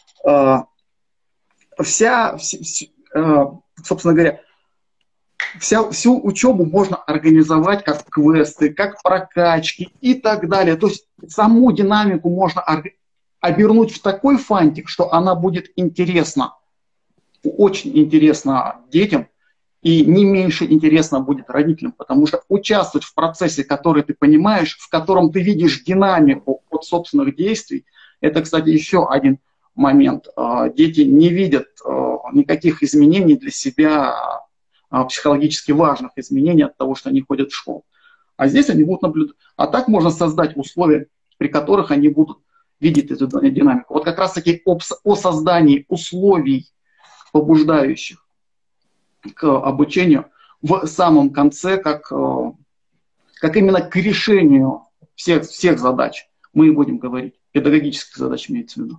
Собственно говоря, всю учебу можно организовать как квесты, как прокачки и так далее. То есть саму динамику можно обернуть в такой фантик, что она будет интересна очень интересно детям, и не меньше интересно будет родителям, потому что участвовать в процессе, который ты понимаешь, в котором ты видишь динамику от собственных действий, это, кстати, еще один момент. Дети не видят никаких изменений для себя, психологически важных изменений от того, что они ходят в школу. А здесь они будут наблюдать. А так можно создать условия, при которых они будут видеть эту динамику. Вот как раз-таки о создании условий, побуждающих к обучению в самом конце, как именно к решению всех задач мы будем говорить. Педагогических задач имеется в виду.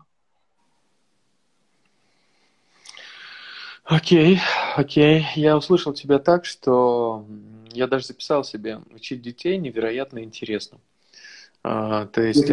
Окей. Я услышал тебя так, что я даже записал себе: учить детей невероятно интересно. То есть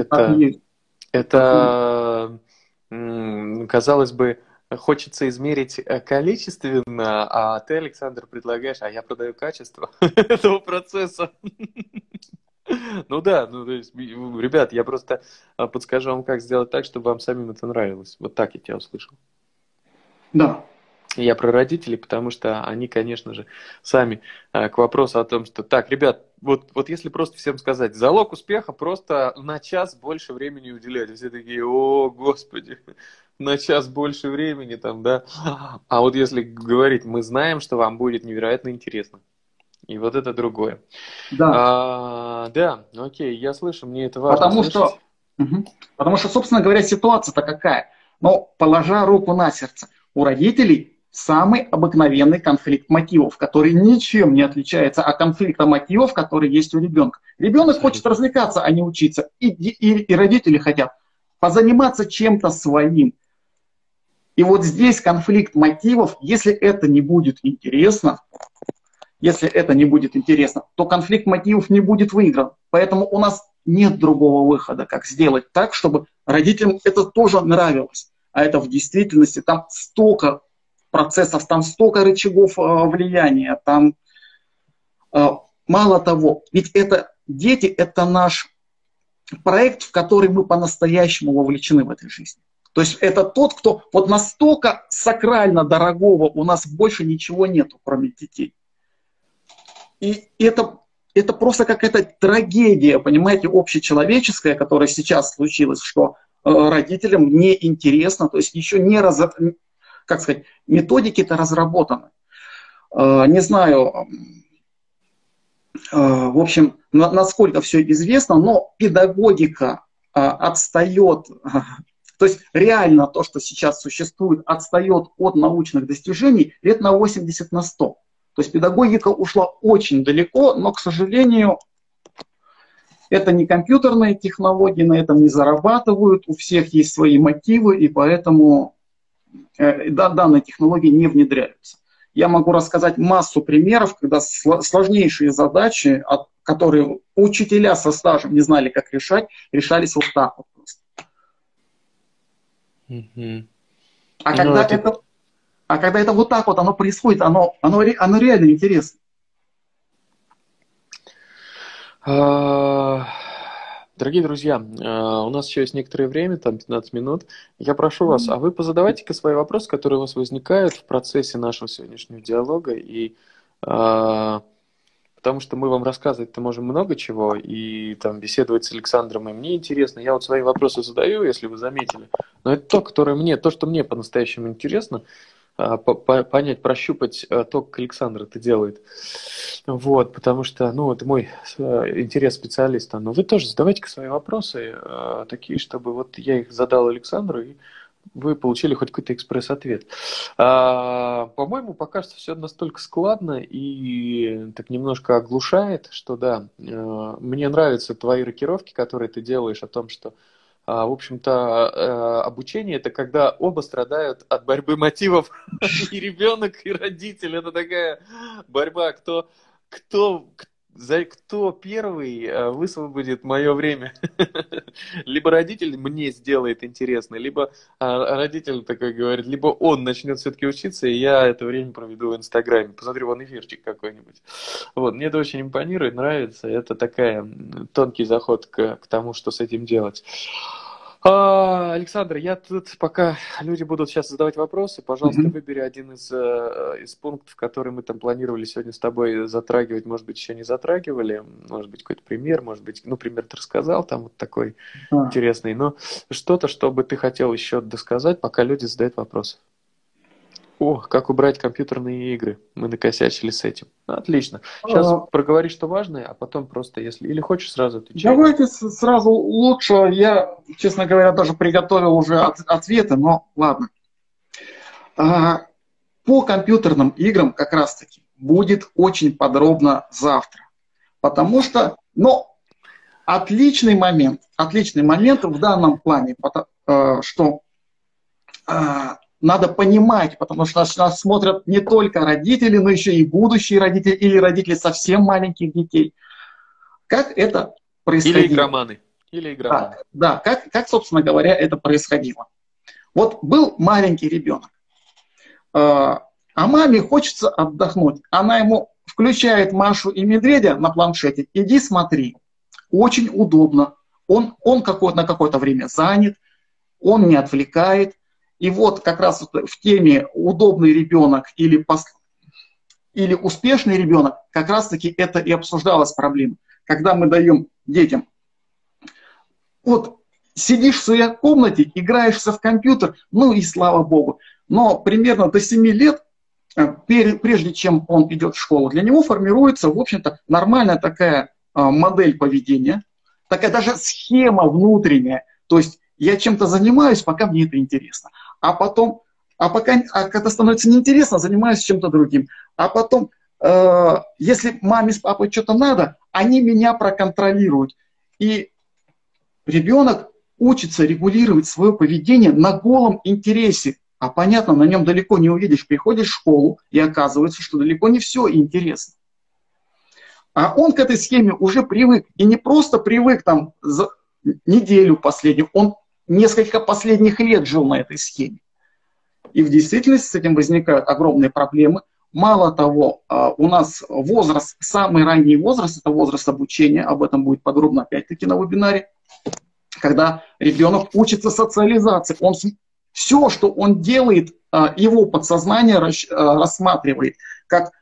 это, казалось бы, хочется измерить количественно, а ты, Александр, предлагаешь, а я продаю качество этого процесса. Ну да, то есть, ребят, я просто подскажу вам, как сделать так, чтобы вам самим это нравилось. Вот так я тебя услышал. Да. Я про родителей, потому что они, конечно же, сами к вопросу о том, что так, ребят, вот если просто всем сказать, залог успеха просто на час больше времени уделять. Все такие: о, Господи, на час больше времени там, да. А вот если говорить, мы знаем, что вам будет невероятно интересно. И вот это другое. Да. Да, окей, я слышу, мне это важно слышать. Потому что, собственно говоря, ситуация-то какая? Но, положа руку на сердце, у родителей самый обыкновенный конфликт мотивов, который ничем не отличается от конфликта мотивов, который есть у ребенка. Ребенок хочет развлекаться, а не учиться. И родители хотят позаниматься чем-то своим. И вот здесь конфликт мотивов, если это не будет интересно, то конфликт мотивов не будет выигран. Поэтому у нас нет другого выхода, как сделать так, чтобы родителям это тоже нравилось. А это в действительности там столько процессов, там столько рычагов влияния, там мало того, ведь это дети, это наш проект, в который мы по-настоящему вовлечены в этой жизни. То есть это тот, кто вот настолько сакрально дорогого у нас больше ничего нету, кроме детей. И это просто какая-то трагедия, понимаете, общечеловеческая, которая сейчас случилась, что родителям неинтересно, то есть еще не методики-то разработаны. Не знаю, в общем, насколько все известно, но педагогика отстает, то есть реально то, что сейчас существует, отстает от научных достижений лет на 80 на 100. То есть педагогика ушла очень далеко, но, к сожалению, это не компьютерные технологии, на этом не зарабатывают, у всех есть свои мотивы, и поэтому данные технологии не внедряются. Я могу рассказать массу примеров, когда сложнейшие задачи, которые учителя со стажем не знали, как решать, решались вот так вот просто. А когда это вот так вот оно происходит, оно реально интересно. Дорогие друзья, у нас еще есть некоторое время, там 15 минут. Я прошу вас, а вы позадавайте-ка свои вопросы, которые у вас возникают в процессе нашего сегодняшнего диалога. И, потому что мы вам рассказывать-то можем много чего, и там беседовать с Александром, и мне интересно. Я вот свои вопросы задаю, если вы заметили. Но это то, что мне по-настоящему интересно. Понять, прощупать то, как Александр это делает. Вот, потому что, это мой интерес специалиста. Но вы тоже задавайте-ка свои вопросы, такие, чтобы вот я их задал Александру, и вы получили хоть какой-то экспресс-ответ. По-моему, пока что все настолько складно и так немножко оглушает, что да, мне нравятся твои рокировки, которые ты делаешь о том, что в общем-то, обучение — это когда оба страдают от борьбы мотивов, и ребенок, и родитель. Это такая борьба, кто первый высвободит мое время. Либо родитель мне сделает интересно, либо родитель такой говорит, либо он начнет все-таки учиться, и я это время проведу в Инстаграме. Посмотрю, вон эфирчик какой-нибудь. Вот, мне это очень импонирует, нравится. Это такая тонкий заход к тому, что с этим делать. Александр, я тут, пока люди будут сейчас задавать вопросы, пожалуйста, Мгм. выбери один из пунктов, которые мы там планировали сегодня с тобой затрагивать, может быть, еще не затрагивали, может быть, какой-то пример, может быть, ну, пример ты рассказал, там вот такой Да. интересный, но что-то, что бы ты хотел еще досказать, пока люди задают вопросы. О, как убрать компьютерные игры. Мы накосячили с этим. Отлично. Сейчас А, проговори, что важное, а потом просто, если... Или хочешь, сразу отвечай. Давайте сразу лучше. Я, честно говоря, даже приготовил уже ответы, но ладно. А, По компьютерным играм как раз-таки будет очень подробно завтра. Потому что, но отличный момент в данном плане, что надо понимать, потому что нас смотрят не только родители, но еще и будущие родители или родители совсем маленьких детей. Как это Или происходило? игроманы. Или игроманы. Да, как, собственно говоря, это происходило. Вот был маленький ребенок, а маме хочется отдохнуть. Она ему включает Машу и Медведя на планшете. Иди смотри. Очень удобно. Он на какое-то время занят, он не отвлекает. И вот как раз в теме удобный ребенок или успешный ребенок, как раз-таки это и обсуждалась проблема. Когда мы даем детям, вот сидишь в своей комнате, играешься в компьютер, ну и слава богу. Но примерно до 7 лет, прежде чем он идет в школу, для него формируется, в общем-то, нормальная такая модель поведения, такая даже схема внутренняя. То есть я чем-то занимаюсь, пока мне это интересно. А потом, когда становится неинтересно, занимаюсь чем-то другим. А потом, если маме с папой что-то надо, они меня проконтролируют. И ребенок учится регулировать свое поведение на голом интересе. А понятно, на нем далеко не увидишь. Приходишь в школу, и оказывается, что далеко не все интересно. А он к этой схеме уже привык. И не просто привык там за неделю последнюю, он несколько последних лет жил на этой схеме. И в действительности с этим возникают огромные проблемы. Мало того, у нас возраст, самый ранний возраст, это возраст обучения, об этом будет подробно опять-таки на вебинаре, когда ребенок учится социализации. Все, что он делает, его подсознание рассматривает как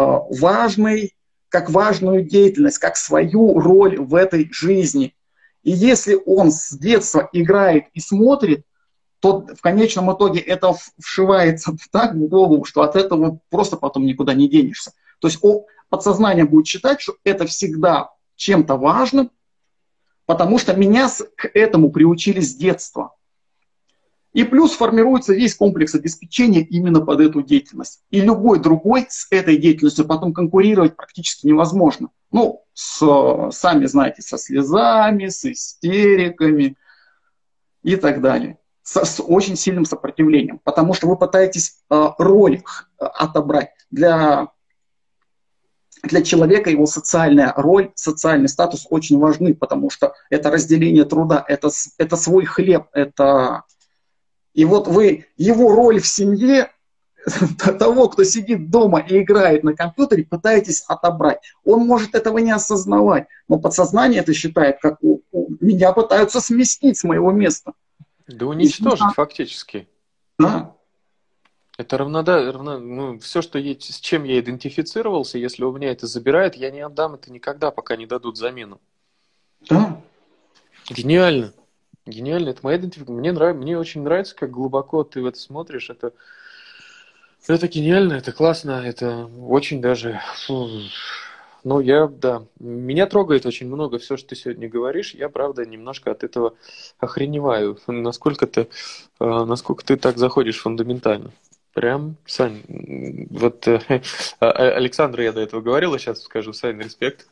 как важную деятельность, как свою роль в этой жизни. И если он с детства играет и смотрит, то в конечном итоге это вшивается так в голову, что от этого просто потом никуда не денешься. То есть подсознание будет считать, что это всегда чем-то важным, потому что меня к этому приучили с детства. И плюс формируется весь комплекс обеспечения именно под эту деятельность. И любой другой с этой деятельностью потом конкурировать практически невозможно. Ну, сами знаете, со слезами, с истериками и так далее. С очень сильным сопротивлением. Потому что вы пытаетесь роль отобрать. Для человека его социальная роль, социальный статус очень важны, потому что это разделение труда, это свой хлеб, это... И вот вы его роль в семье, того, кто сидит дома и играет на компьютере, пытаетесь отобрать. Он может этого не осознавать, но подсознание это считает, как меня пытаются сместить с моего места. Да уничтожить фактически. Да. Это ну, все, с чем я идентифицировался, если у меня это забирают, я не отдам это никогда, пока не дадут замену. Да. Гениально. Гениально. Это моя идентификация. Мне очень нравится, как глубоко ты в это смотришь. Это гениально, это классно, это очень даже... Ну, да. Меня трогает очень много все, что ты сегодня говоришь. Я, правда, немножко от этого охреневаю. Насколько ты так заходишь фундаментально. Прям, Сань, вот Александру я до этого говорил, а сейчас скажу, Сань, респект.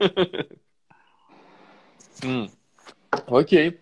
Окей.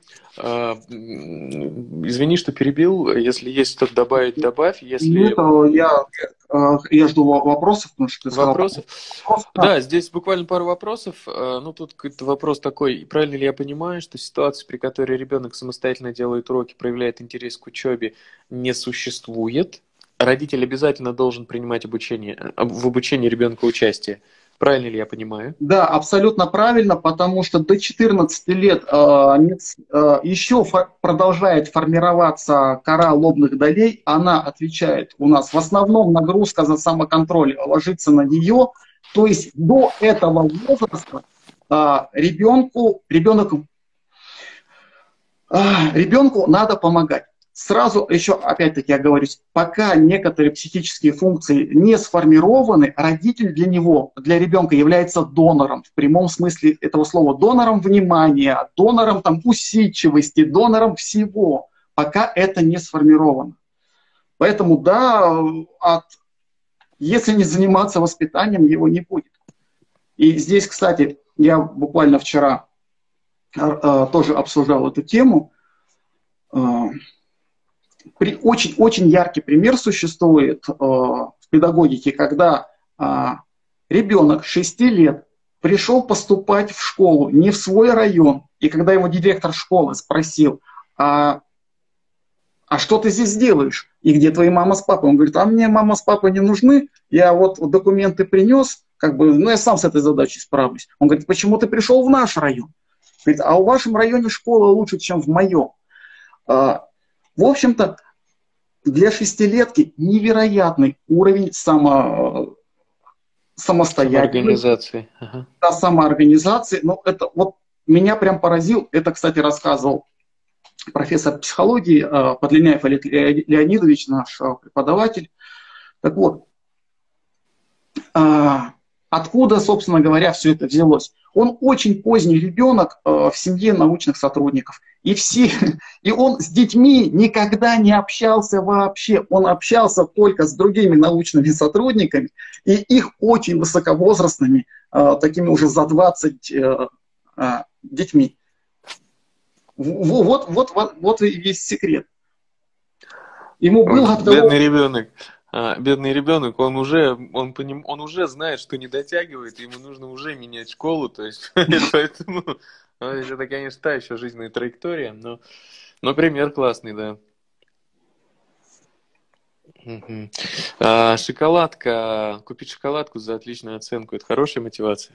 Извини, что перебил. Если есть что-то добавить, добавь. Если... Я жду вопросов, потому что ты сказал... Вопросов? Да, здесь буквально пару вопросов. Ну, тут какой-то вопрос такой. Правильно ли я понимаю, что ситуация, при которой ребенок самостоятельно делает уроки, проявляет интерес к учебе, не существует? Родитель обязательно должен принимать в обучении ребенка участие. Правильно ли я понимаю? Да, абсолютно правильно, потому что до 14 лет еще продолжает формироваться кора лобных долей, она отвечает у нас, в основном нагрузка за самоконтроль ложится на нее, то есть до этого возраста ребенку надо помогать. Сразу еще, опять-таки, я говорю, пока некоторые психические функции не сформированы, родитель для него, для ребенка является донором, в прямом смысле этого слова, донором внимания, донором там, усидчивости, донором всего, пока это не сформировано. Поэтому, да, если не заниматься воспитанием, его не будет. И здесь, кстати, я буквально вчера тоже обсуждал эту тему. Очень яркий пример существует в педагогике, когда ребенок 6 лет пришел поступать в школу не в свой район, и когда его директор школы спросил, а что ты здесь делаешь? И где твои мама с папой? Он говорит, а мне мама с папой не нужны, я вот документы принес, я сам с этой задачей справлюсь. Он говорит, почему ты пришел в наш район? Говорит, а в вашем районе школа лучше, чем в моем. В общем-то, для шестилетки невероятный уровень самостоятельности, самоорганизации. Но это вот меня прям поразил. Это, кстати, рассказывал профессор психологии Подлинняев Олег Леонидович, наш преподаватель. Так вот, откуда, собственно говоря, все это взялось? Он очень поздний ребенок в семье научных сотрудников. И он с детьми никогда не общался вообще. Он общался только с другими научными сотрудниками, и их очень высоковозрастными, такими уже за 20 детьми. Вот и весь секрет. Ему было Бедный ребенок, он уже знает, что не дотягивает, ему нужно уже менять школу, то есть поэтому это, конечно, та еще жизненная траектория, но пример классный, да. Шоколадка, купить шоколадку за отличную оценку, это хорошая мотивация?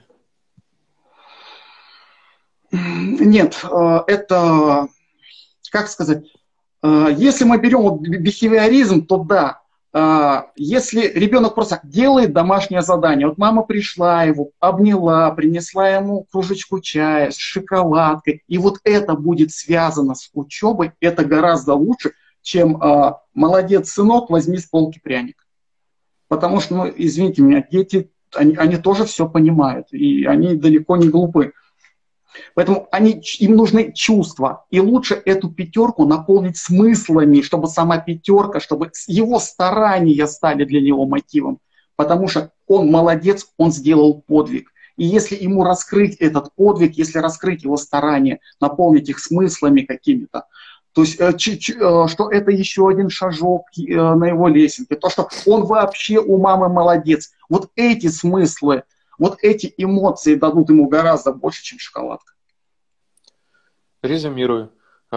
Нет, это, как сказать, если мы берем бихевиоризм, то да. Если ребенок просто делает домашнее задание, вот мама пришла его, обняла, принесла ему кружечку чая с шоколадкой, и вот это будет связано с учебой, это гораздо лучше, чем молодец, сынок, возьми с полки пряник. Потому что, извините меня, дети, они тоже все понимают, и они далеко не глупы. Поэтому им нужны чувства. И лучше эту пятерку наполнить смыслами, чтобы сама пятерка, чтобы его старания стали для него мотивом. Потому что он молодец, он сделал подвиг. И если ему раскрыть этот подвиг, если раскрыть его старания, наполнить их смыслами какими-то, то есть, что это еще один шажок на его лесенке, то, что он вообще у мамы молодец. Вот эти смыслы, вот эти эмоции дадут ему гораздо больше, чем шоколадка. Резюмирую.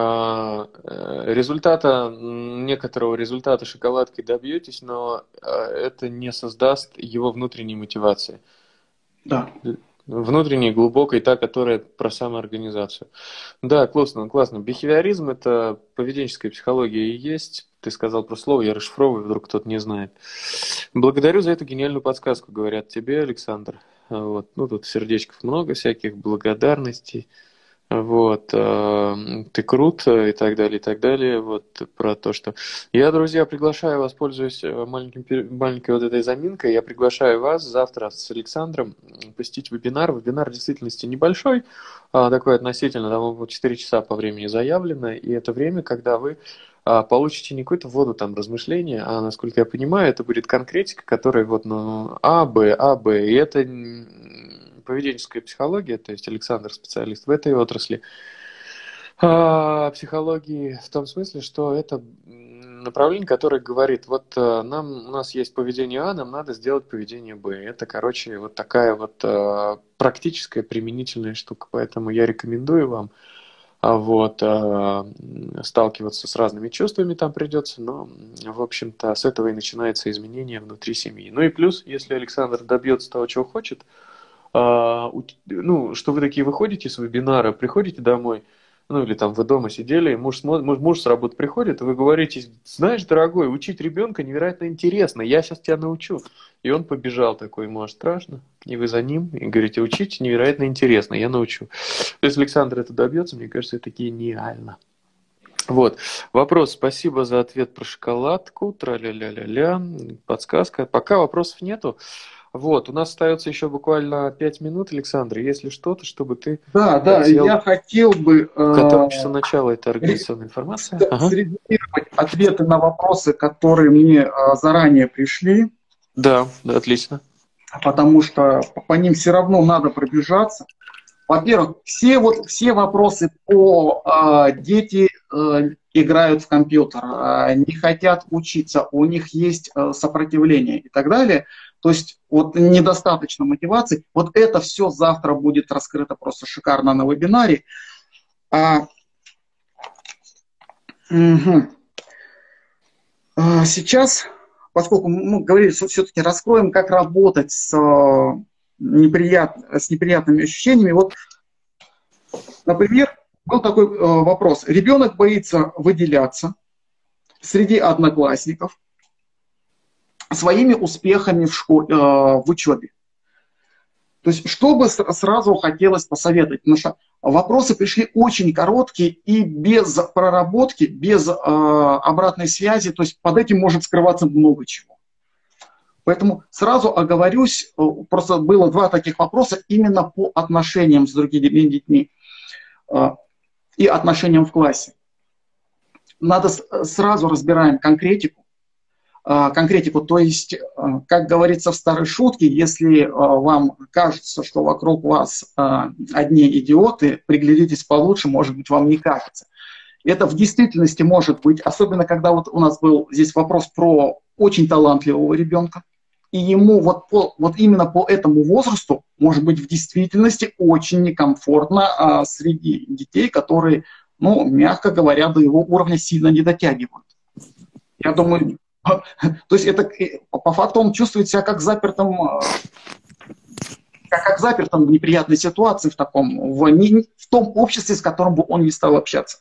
Некоторого результата шоколадки добьетесь, но это не создаст его внутренней мотивации. Да. Внутренней, глубокой, та, которая про самоорганизацию. Да, классно. Бихевиоризм – это поведенческая психология и есть. Ты сказал про слово, я расшифровываю, вдруг кто-то не знает. Благодарю за эту гениальную подсказку, говорят тебе, Александр. Вот. Тут сердечков много всяких, благодарностей. Вот, ты крут и так далее, вот, про то, что... Я, друзья, приглашаю вас, пользуясь маленькой вот этой заминкой, я приглашаю вас завтра с Александром посетить вебинар. Вебинар в действительности небольшой, такой относительно, там 4 часа по времени заявлено, и это время, когда вы получите не какую-то воду там размышления, а, насколько я понимаю, это будет конкретика, которая вот, А, Б, и это... поведенческая психология, то есть Александр специалист в этой отрасли психологии в том смысле, что это направление, которое говорит, вот у нас есть поведение А, нам надо сделать поведение Б. Это, короче, вот такая вот практическая применительная штука, поэтому я рекомендую вам сталкиваться с разными чувствами там придется, но, в общем-то, с этого и начинается изменение внутри семьи. Ну и плюс, если Александр добьется того, чего хочет, ну, что вы такие выходите с вебинара, приходите домой, ну, или там вы дома сидели, муж с работы приходит, и вы говорите: знаешь, дорогой, учить ребенка невероятно интересно, я сейчас тебя научу. И он побежал такой, ему аж страшно, и вы за ним, и говорите: учить невероятно интересно, я научу. То есть Александр это добьется, мне кажется, это гениально. Вот. Вопрос. Спасибо за ответ про шоколадку. Тра-ля-ля-ля-ля. Подсказка. Пока вопросов нету. Вот. У нас остается еще буквально 5 минут, Александр. Если что-то, чтобы ты Да, хотел... я хотел бы В котором часу начала эта организационная информация? срезюмировать ответы на вопросы, которые мне заранее пришли. Да, отлично. Потому что по ним все равно надо пробежаться. Во-первых, все вопросы по дети играют в компьютер, не хотят учиться, у них есть сопротивление и так далее. То есть вот недостаточно мотивации. Вот это все завтра будет раскрыто просто шикарно на вебинаре. Сейчас, поскольку мы говорили, что все-таки раскроем, как работать с неприятными ощущениями. Вот, например, был такой вопрос. Ребенок боится выделяться среди одноклассников своими успехами в учебе. То есть, что бы сразу хотелось посоветовать? Потому что вопросы пришли очень короткие и без проработки, без обратной связи. То есть, под этим может скрываться много чего. Поэтому сразу оговорюсь, просто было два таких вопроса именно по отношениям с другими детьми и отношениям в классе. Надо сразу разбираем конкретику, то есть, как говорится в старой шутке, если вам кажется, что вокруг вас одни идиоты, приглядитесь получше, может быть, вам не кажется. Это в действительности может быть, особенно когда вот у нас был здесь вопрос про очень талантливого ребенка, и ему вот именно по этому возрасту может быть в действительности очень некомфортно среди детей, которые, ну, мягко говоря, до его уровня сильно не дотягивают. Я думаю, то есть это по факту он чувствует себя как запертым в неприятной ситуации, в том обществе, с которым бы он не стал общаться.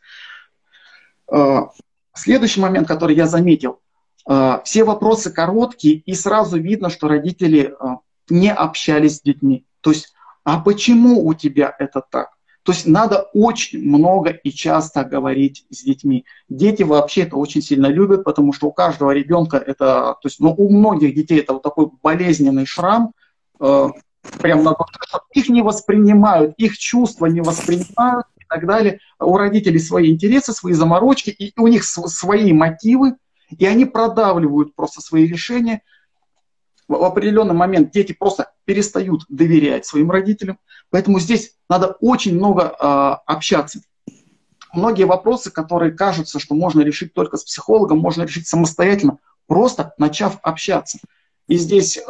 Следующий момент, который я заметил. Все вопросы короткие, и сразу видно, что родители не общались с детьми. То есть, а почему у тебя это так? То есть надо очень много и часто говорить с детьми. Дети вообще это очень сильно любят, потому что у каждого ребенка это, то есть, у многих детей это вот такой болезненный шрам, прям на душе, их не воспринимают, их чувства не воспринимают и так далее. У родителей свои интересы, свои заморочки, и у них свои мотивы, и они продавливают просто свои решения. В определенный момент дети просто перестают доверять своим родителям. Поэтому здесь надо очень много общаться. Многие вопросы, которые кажутся, что можно решить только с психологом, можно решить самостоятельно, просто начав общаться. И здесь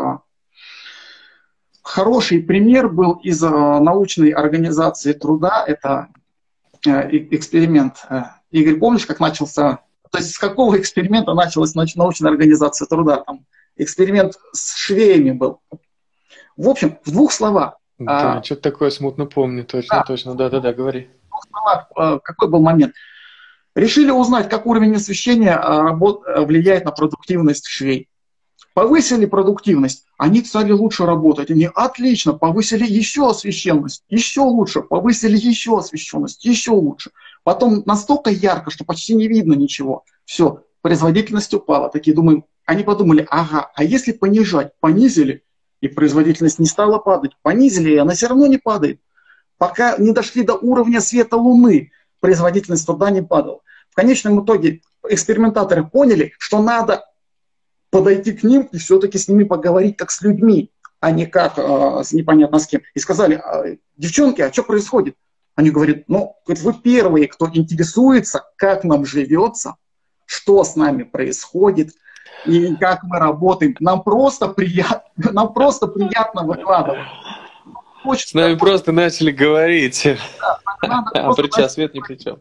хороший пример был из научной организации труда. Это эксперимент. Игорь, помнишь, как начался... То есть с какого эксперимента началась научная организация труда? Там эксперимент с швеями был. В общем, в двух словах. Да, что-то такое смутно помню, точно. Да, говори. В двух словах, какой был момент? Решили узнать, как уровень освещения влияет на продуктивность швей. Повысили продуктивность, они стали лучше работать. Они отлично, повысили еще освещенность, еще лучше, повысили еще освещенность, еще лучше. Потом настолько ярко, что почти не видно ничего. Все, производительность упала. Такие думаем, они подумали, ага, а если понижать? Понизили, и производительность не стала падать. Понизили, и она все равно не падает. Пока не дошли до уровня света Луны, производительность труда не падала. В конечном итоге экспериментаторы поняли, что надо подойти к ним и все-таки с ними поговорить как с людьми, а не как с непонятно с кем. И сказали, девчонки, а что происходит? Они говорят, вы первые, кто интересуется, как нам живется, что с нами происходит и как мы работаем. Нам просто приятно выкладывать. С нами просто начали говорить. А причем свет ни при чем.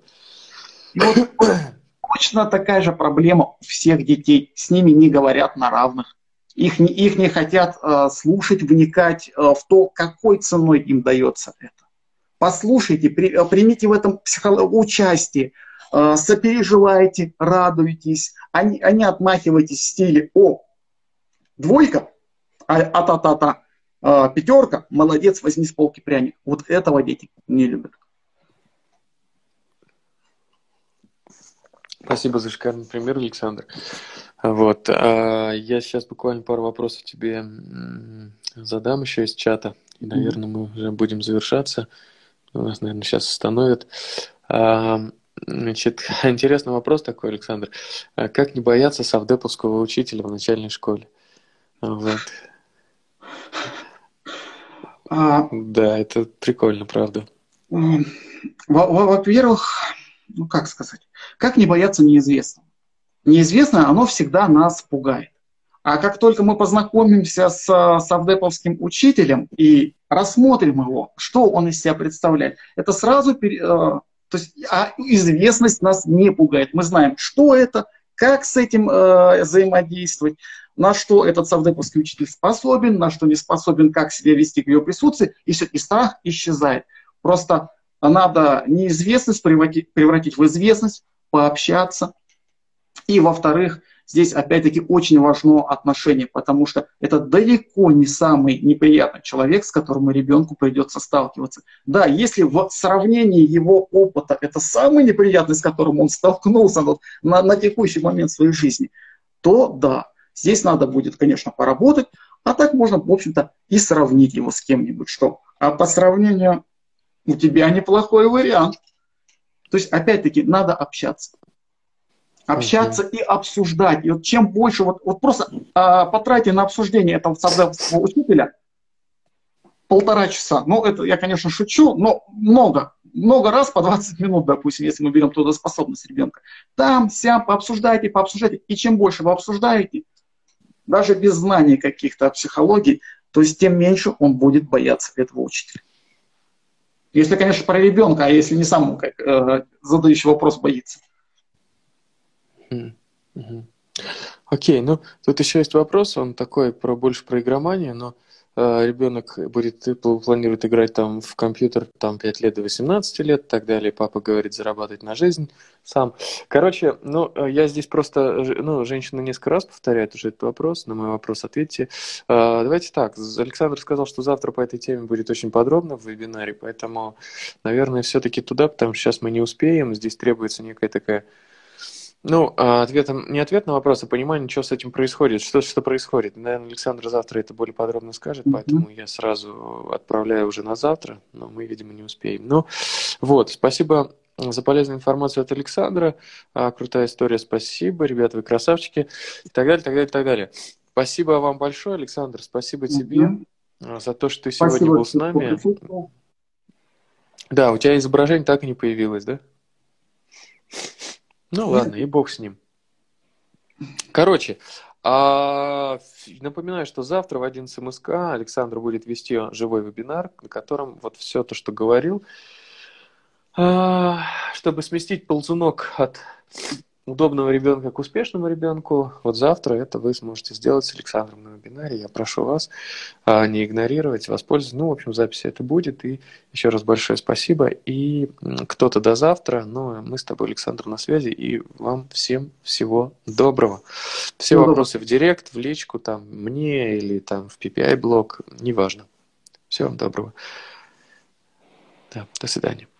Точно такая же проблема у всех детей. С ними не говорят на равных. их не хотят слушать, вникать в то, какой ценой им дается это. Послушайте, примите в этом участие, сопереживайте, радуйтесь, а не отмахивайтесь в стиле «О, двойка, а-та-та-та, пятерка, молодец, возьми с полки пряник». Вот этого дети не любят. Спасибо за шикарный пример, Александр. Вот. Я сейчас буквально пару вопросов тебе задам еще из чата. И, наверное, мы уже будем завершаться. У нас, наверное, сейчас остановят. Значит, интересный вопрос такой, Александр. Как не бояться совдеповского учителя в начальной школе? Вот. Да, это прикольно, правда. Во-первых, ну как сказать, как не бояться неизвестного? Неизвестное, оно всегда нас пугает. А как только мы познакомимся с совдеповским учителем и рассмотрим его, что он из себя представляет, это сразу, то есть известность нас не пугает. Мы знаем, что это, как с этим взаимодействовать, на что этот совдеповский учитель способен, на что не способен, как себя вести в его присутствии, и все, и страх исчезает. Просто надо неизвестность превратить в известность, пообщаться. И, во-вторых, здесь, опять-таки, очень важно отношение, потому что это далеко не самый неприятный человек, с которым ребенку придется сталкиваться. Да, если в сравнении его опыта это самый неприятный, с которым он столкнулся на текущий момент своей жизни, то да, здесь надо будет, конечно, поработать, а так можно, в общем-то, и сравнить его с кем-нибудь. А по сравнению у тебя неплохой вариант. То есть, опять-таки, надо общаться. Общаться и обсуждать. И вот чем больше, вот просто потратьте на обсуждение этого совдеповского учителя 1,5 часа. Ну, это я, конечно, шучу, но много раз по 20 минут, допустим, если мы берем трудоспособность ребенка. Там, сям, пообсуждайте. И чем больше вы обсуждаете, даже без знаний каких-то о психологии, то есть тем меньше он будет бояться этого учителя. Если, конечно, про ребенка, а если не сам, как задающий вопрос, боится. Окей, ну тут еще есть вопрос, он такой больше про игроманию, но ребенок планирует играть там в компьютер там 5 лет до 18 лет и так далее, папа говорит зарабатывать на жизнь сам. Короче, ну я здесь просто, женщина несколько раз повторяет уже этот вопрос, на мой вопрос ответьте. Давайте так, Александр сказал, что завтра по этой теме будет очень подробно в вебинаре, поэтому, наверное, все-таки туда, потому что сейчас мы не успеем, здесь требуется некая такая... Ну, не ответ на вопрос, а понимание, что с этим происходит, что происходит. Наверное, Александр завтра это более подробно скажет, поэтому я сразу отправляю уже на завтра, но мы, видимо, не успеем. Ну, вот, спасибо за полезную информацию от Александра, крутая история, спасибо, ребята, вы красавчики, и так далее, так далее, так далее. Спасибо вам большое, Александр, спасибо тебе за то, что ты сегодня был с нами. Да, у тебя изображение так и не появилось, да? Ну ладно, и бог с ним. Короче, напоминаю, что завтра в 11 МСК Александр будет вести живой вебинар, на котором вот все то, что говорил, чтобы сместить ползунок от удобного ребенка к успешному ребенку. Вот завтра это вы сможете сделать с Александром на вебинаре. Я прошу вас не игнорировать, воспользоваться. Ну, в общем, запись это будет. И еще раз большое спасибо. И кто-то до завтра. Но мы с тобой, Александр, на связи. И вам всем всего доброго. Все вопросы в директ, в личку, там, мне или там в PPI-блог. Неважно. Всего вам доброго. Да, до свидания.